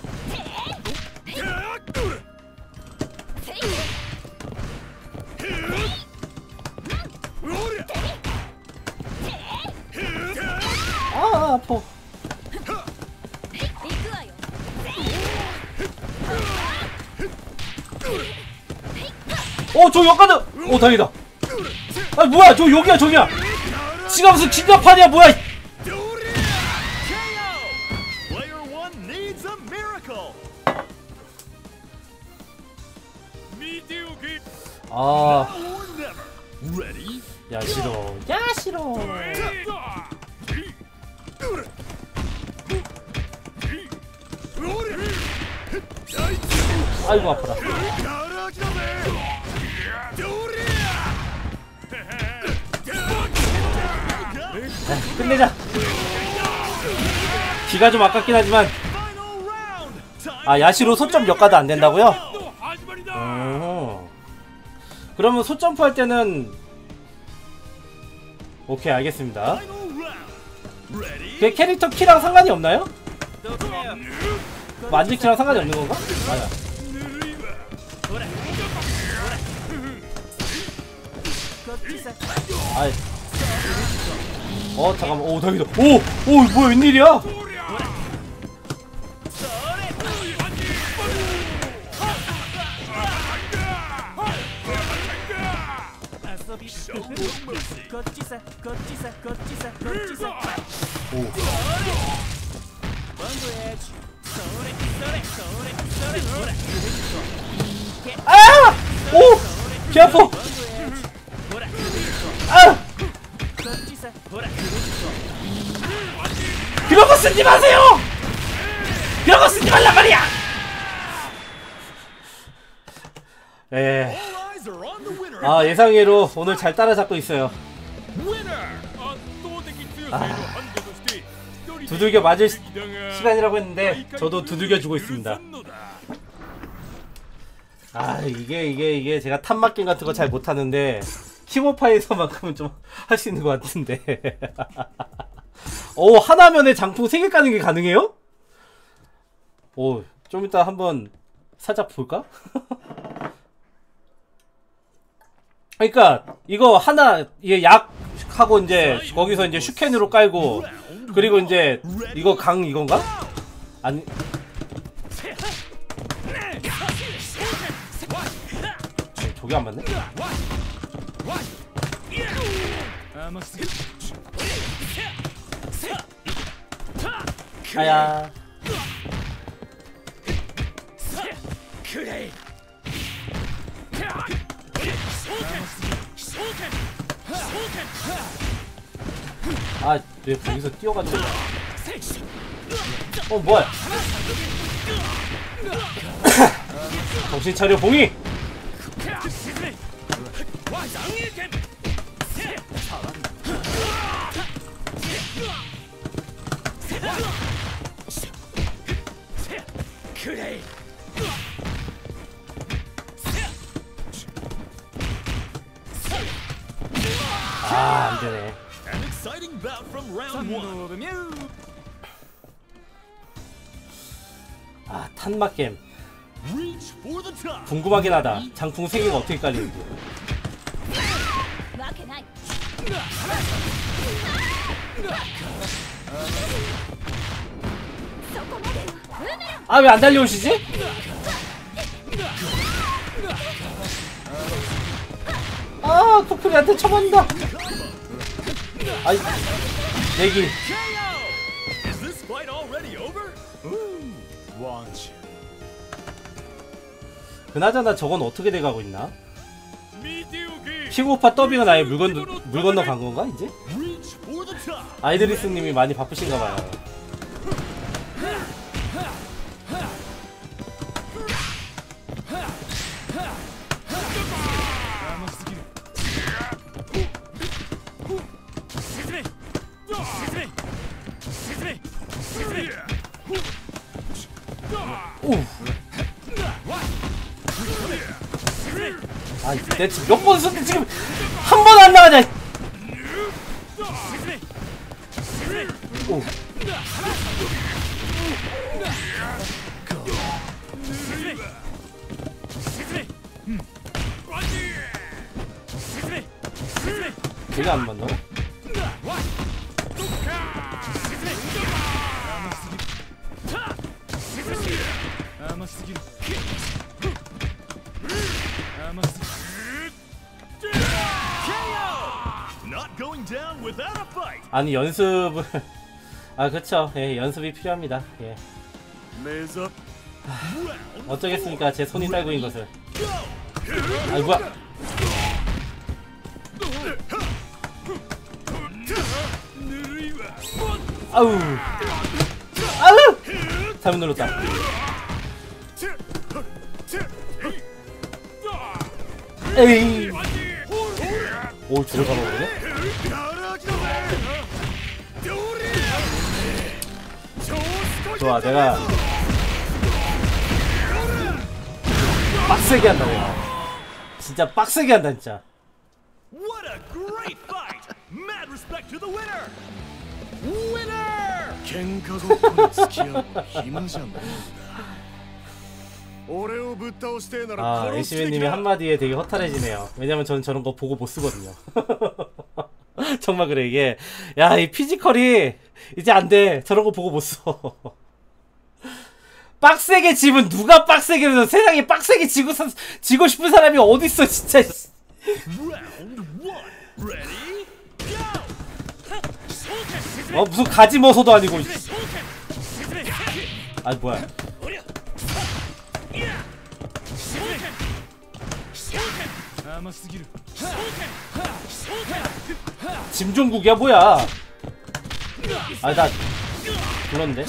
아, 아파. 저 여기까지. 오, 다행이다. 아, 뭐야, 저 여기야, 저기야. 지가 무슨 긴장판이야, 뭐야. Player 1 needs a miracle. 아, Now or never. Ready? 야, 싫어. 야, 싫어. 아이고, 아파라. 끝내자. 기가 좀 아깝긴 하지만. 아, 야시로 소점 몇 가도 안 된다고요? 그러면 소점프 할 때는 오케이 알겠습니다. 그 캐릭터 키랑 상관이 없나요? 뭐 안전 키랑 상관이 없는 건가? 맞아. 아이. 잠깐만. 오 다행이다. 오 뭐야 웬일이야? 아! 오! 개 아파! 아! 그런 거 쓰지 마세요! 그런 거 쓰지 말란 말이야! 아 예상외로 오늘 잘 따라잡고 있어요. 두들겨 맞을 시간이라고 했는데 저도 두들겨 주고 있습니다. 아 이게 제가 탑맛게임 같은 거 잘 못하는데 킹오파에서만큼은 좀 할 수 있는 것 같은데. 오 하나면에 장풍 3개 까는 게 가능해요? 오 좀 이따 한번 살짝 볼까? 그러니까 이거 하나 이게 약하고 이제 거기서 이제 슈켄으로 깔고 그리고 이제 이거 강 이건가? 아니 저게 안 맞네? 아야. 아, 왜 거기서 뛰어가지고. 뭐야? 정신 차려, 봉이! 아, 안 되네. 아, 탄막겜. 궁금하긴 하다. 장풍 3개가 어떻게 깔리는지. 아, 왜 안 달려오시지? 아, 토크리한테 쳐맞는다. 아이, 내기. 그나저나 저건 어떻게 돼가고 있나? 킹오파 더빙은 아예 물 건너 간 건가 이제? 아이드리스님이 많이 바쁘신가봐요. 아, 내가 지금 몇 번 썼는데 지금 한 번 안 나가냐? 오. 되게 안 맞나? 아니 연습을 아 그쵸 예 연습이 필요합니다 예 어쩌겠습니까 제 손이 딸고인 것을 아이 뭐야 아우 아우 잘못 눌렀다 에이 오 저를 가봐보네 좋아 내가 빡세게 한다 내가 진짜 빡세게 한다 진짜. What a great fight! Mad respect to the winner! Winner! 喧嘩ごっこに付き合う暇じゃないんだ俺をぶっ倒してえなら 아 殺す 에시맨님이 気だ 한마디에 되게 허탈해지네요. 왜냐면 저는 저런 거 보고 못 쓰거든요. 정말 그래 이게. 야 이 피지컬이 이제 안 돼. 저런 거 보고 못 써. 빡세게 지면 누가 빡세게 해서 세상에 빡세게 지고 싶은 사람이 어딨어 진짜. Round 1. Ready? Go! 어 무슨 가지 머서도 아니고. 아 뭐야. 짐종국이야 뭐야. 아 나 불렀는데.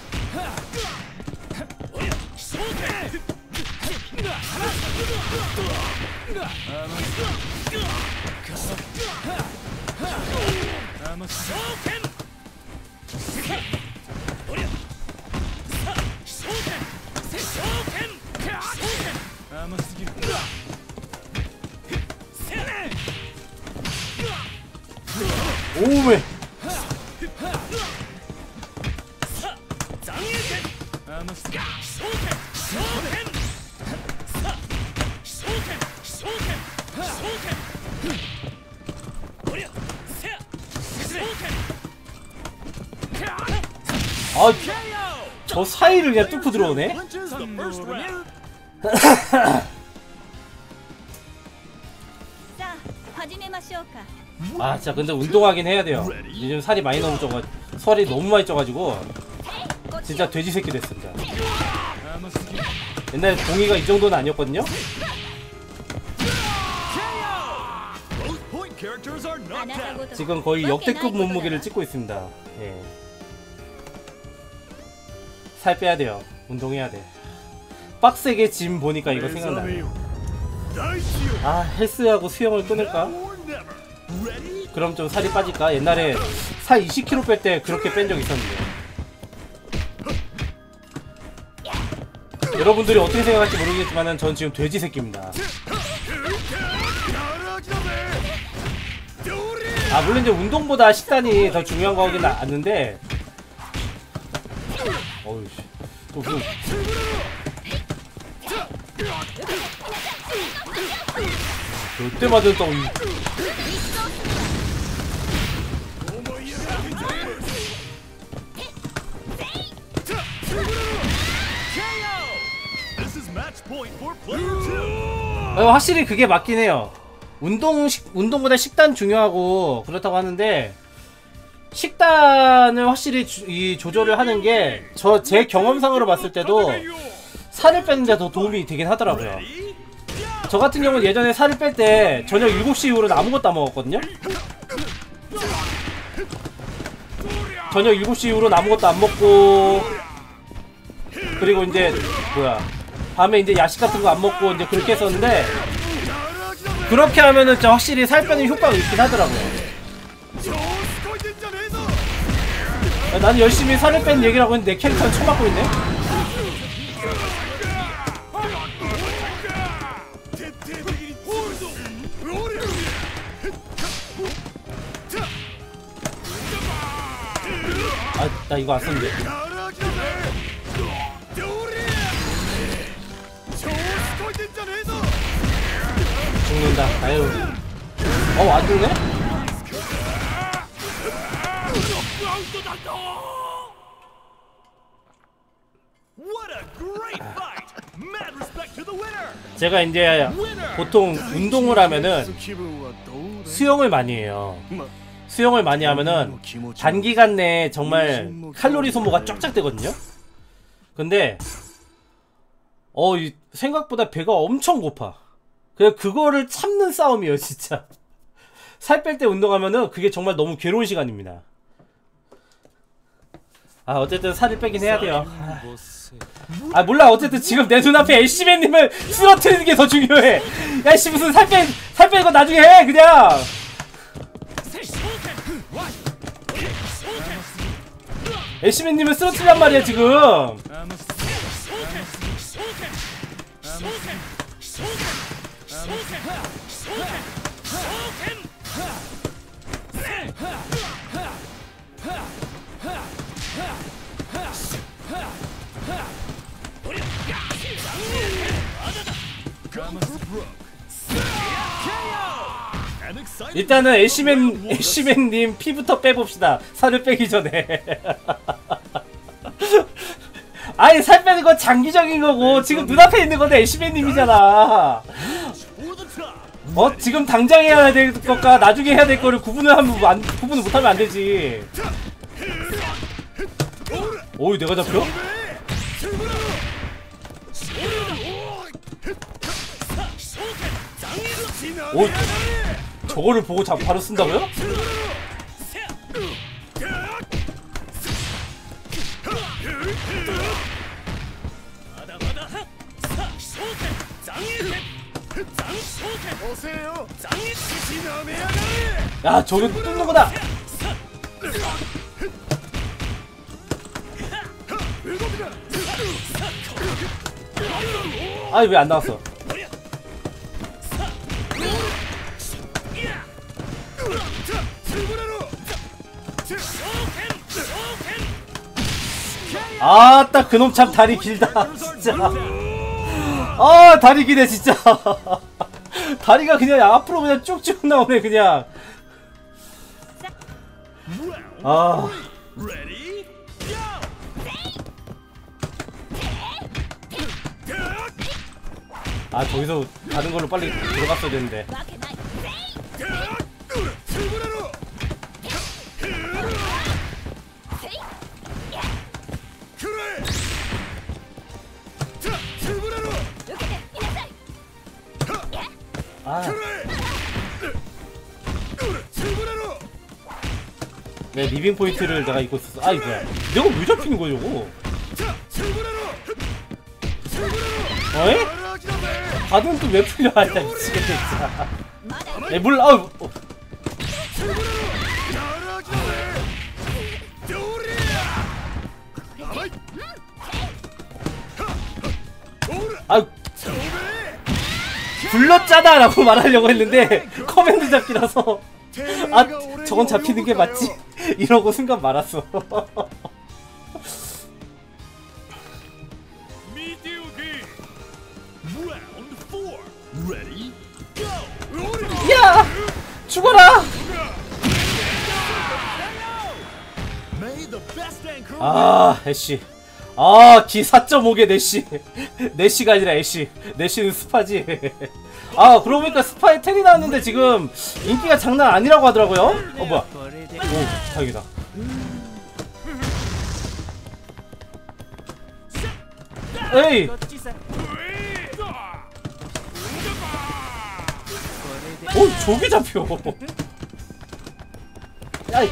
오메. 아, 저 사이를 그냥 뚫고 들어오네. Clinches the first round. さあ始めましょうか 아, 진짜 근데 운동하긴 해야 돼요. 요즘 살이 많이 너무 쪄가, 살이 너무 많이 쪄가지고 진짜 돼지 새끼 됐어, 진짜. 옛날에 동이가 이 정도는 아니었거든요. Both point characters are あ knocked なた out. ごと 지금 거의 역대급 몸무게를 찍고 있습니다. 예. 살 빼야 돼요. 운동해야 돼. 빡세게 짐 보니까 이거 생각나네. 大地よ 아, 헬스하고 수영을 끊을까? Now or never. Ready? 그럼 좀 살이 빠질까? 옛날에 살 20kg 뺄 때 그렇게 뺀 적 있었는데. 여러분들이 어떻게 생각할지 모르겠지만은 전 지금 돼지 새끼입니다. 아 물론 이제 운동보다 식단이 더 중요한 거긴 않는데. 어우씨. 또 무슨. 몇 대 맞은 또. This is match point for player 2. 확실히 그게 맞긴 해요. 운동보다 식단 중요하고 그렇다고 하는데 식단을 확실히 이 조절을 하는 게 제 경험상으로 봤을 때도 살을 빼는 데 더 도움이 되긴 하더라고요. 저 같은 경우는 예전에 살을 뺄 때 저녁 7시 이후로는 아무것도 안 먹었거든요. 저녁 7시 이후로는 아무것도 안 먹고, 그리고 이제 뭐야 밤에 이제 야식 같은 거 안 먹고 이제 그렇게 했었는데, 그렇게 하면은 진짜 확실히 살 빼는 효과가 있긴 하더라고요. 나는 열심히 살을 뺀 얘기를 하고 있는데 내 캐릭터는 쳐맞고 있네? 아, 나 이거 안 썼는데. 죽는다. 아유. 안 죽네? What a great fight! Mad respect to the winner. 제가 이제 보통 운동을 하면은 気分はどうだ 수영을 많이 해요. ま 수영을 많이 하면은 단기간 내에 정말 칼로리 소모가 쫙쫙 되거든요. 근데 생각보다 배가 엄청 고파. 그냥 그거를 참는 싸움이에요, 진짜. 살 뺄 때 운동하면은 그게 정말 너무 괴로운 시간입니다. 아, 어쨌든 살을 빼긴 해야 돼요. 아, 몰라. 어쨌든 지금 내 눈앞에 애쉬맨님을 쓰러뜨리는 게 더 중요해. 야, 씨, 무슨 살 빼는 거 나중에 해, 그냥. 애쉬맨님을 쓰러뜨리란 말이야, 지금. 일단은 애쉬맨님 피부터 빼봅시다. 살을 빼기 전에. 아니 살 빼는 건 장기적인 거고 지금 눈앞에 있는 건 애쉬맨님이잖아. 지금 당장 해야 될 것과 나중에 해야 될 거를 구분을 못하면 안 되지. 오이 내가 잡혀? 오 저거를 보고 바로 쓴다고요? 야 저거 뚫는 거다. 아니 왜 안 나왔어? 아따 그놈 참 다리 길다 진짜. 아 다리 기네 진짜. 다리가 그냥 앞으로 그냥 쭉쭉 나오네 그냥. 아 저기서 다른 걸로 빨리 들어갔어야 되는데. 내 리빙 포인트를 내가 입고 있었어. 아이 뭐야 내가 왜 잡히는 거야 저거. 어이? 가든 또 왜 풀려. 아야 미치겠네 진짜. 물 아우 아유 불렀잖아 라고 말하려고 했는데 커맨드 잡기라서 저건 잡히는 게 맞지? 이러고 순간 말았어. 야! 죽어라! 애쉬. 기 4.5개 내쉬. 내쉬가 아니라 애쉬. 내쉬는 스파지. 그러고 보니까 스파에 텔이 나왔는데 지금 인기가 장난 아니라고 하더라고요. 뭐야. 오, 다행이다. 에이! 오, 저기 잡혀. 야이.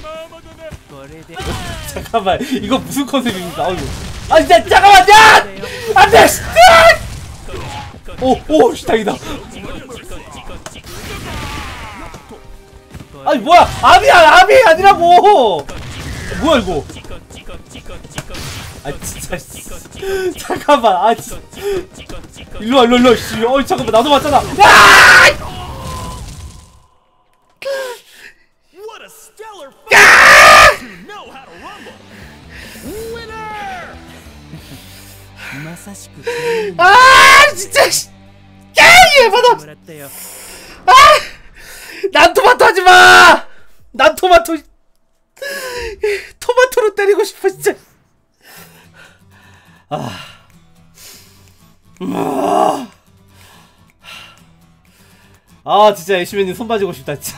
잠깐만, 이거 무슨 컨셉입니까? 아이고. 잠깐만, 야! 안 돼! 오, 다행이다. 아니, 뭐야! 암이 아니라고! 뭐야, 이거! 진짜. 잠깐만, 진짜. 일로와. 잠깐만, 나도 맞잖아. 야! 진짜 얘 난 토마토 하지마! 난 토마토로 때리고 싶어 진짜. 진짜 애쉬맨님 손 봐주고 싶다 진짜.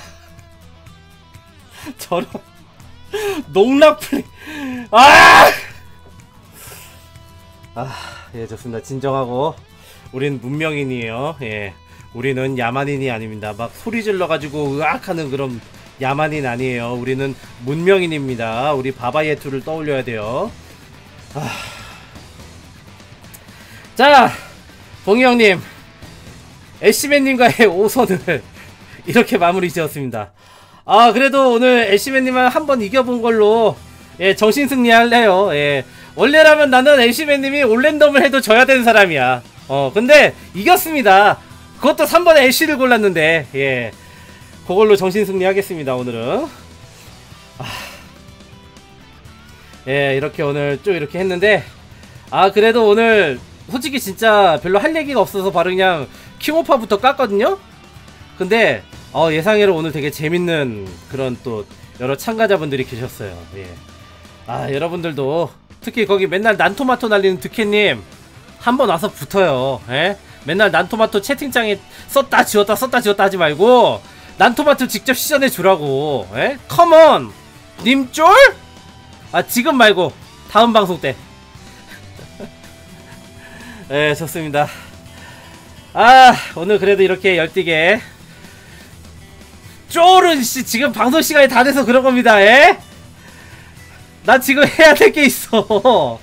저런 농락 플레이. 예, 좋습니다. 진정하고. 우린 문명인이에요. 예, 우리는 야만인이 아닙니다. 막 소리 질러가지고 으악하는 그런 야만인 아니에요. 우리는 문명인입니다. 우리 바바예투를 떠올려야 돼요. 자, 봉이 형님, 애쉬맨님과의 5선을 이렇게 마무리 지었습니다. 그래도 오늘 애쉬맨님을 한번 이겨본 걸로 예, 정신승리 할래요. 예. 원래라면 나는 애쉬맨님이 올랜덤을 해도 져야 되는 사람이야. 근데 이겼습니다. 그것도 3번에 애쉬를 골랐는데, 예. 그걸로 정신승리 하겠습니다, 오늘은. 예, 이렇게 오늘 쭉 이렇게 했는데, 그래도 오늘 솔직히 진짜 별로 할 얘기가 없어서 바로 그냥 킹오파부터 깠거든요? 근데, 예상외로 오늘 되게 재밌는 그런 또 여러 참가자분들이 계셨어요. 예. 여러분들도 특히 거기 맨날 난토마토 날리는 득해님 한번 와서 붙어요. 예? 맨날 난토마토 채팅창에 썼다 지웠다 하지 말고 난토마토 직접 시전해 주라고. 예? 컴온! 님 쫄? 지금 말고 다음 방송 때. 예, 좋습니다. 오늘 그래도 이렇게 열띠게 쫄은 지금 방송 시간이 다 돼서 그런 겁니다. 예? 나 지금 해야 될 게 있어.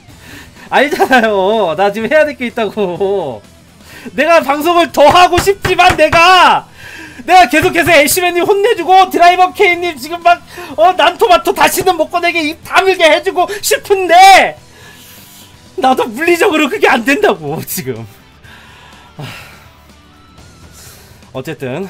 알잖아요. 나 지금 해야 될 게 있다고. 내가 방송을 더 하고 싶지만 내가 계속해서 애쉬맨님 혼내주고 드라이버 K님 지금 막 난토마토 다시는 못 꺼내게 입 다물게 해주고 싶은데 나도 물리적으로 그게 안 된다고 지금. 어쨌든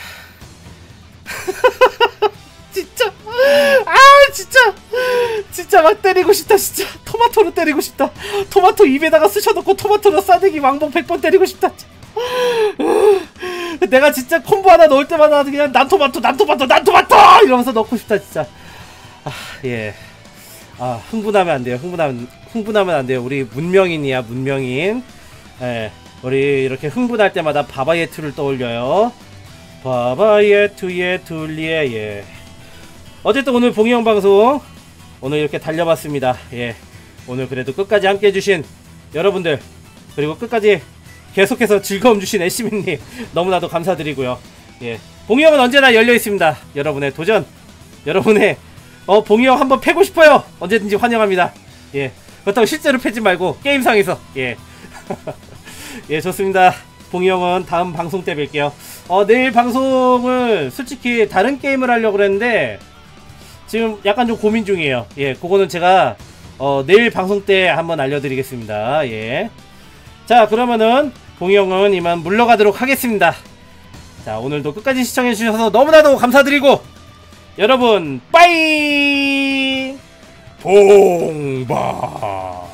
진짜 막 때리고 싶다. 진짜 토마토로 때리고 싶다. 토마토 입에다가 쑤셔놓고 토마토로 싸대기 왕복 100번 때리고 싶다. 내가 진짜 콤보 하나 넣을 때마다 그냥 난토마토 이러면서 넣고 싶다 진짜. 예. 흥분하면 안 돼요. 흥분하면 안 돼요. 우리 문명인이야, 문명인. 예. 우리 이렇게 흥분할 때마다 바바예투를 떠올려요. 바바예투의 둘리에. 예. 어쨌든 오늘 봉이형 방송 오늘 이렇게 달려봤습니다. 예. 오늘 그래도 끝까지 함께 해주신 여러분들, 그리고 끝까지 계속해서 즐거움 주신 애쉬맨님 너무나도 감사드리고요. 예. 봉이형은 언제나 열려있습니다. 여러분의 도전, 여러분의 봉이형 한번 패고 싶어요. 언제든지 환영합니다. 예. 그렇다고 실제로 패지 말고 게임상에서. 예. 예, 좋습니다. 봉이형은 다음 방송 때 뵐게요. 내일 방송을 솔직히 다른 게임을 하려고 그랬는데 지금 약간 좀 고민 중이에요. 예, 그거는 제가 내일 방송 때 한번 알려드리겠습니다. 예. 자, 그러면은 봉이형은 이만 물러가도록 하겠습니다. 자, 오늘도 끝까지 시청해주셔서 너무나도 감사드리고 여러분 빠이 봉바.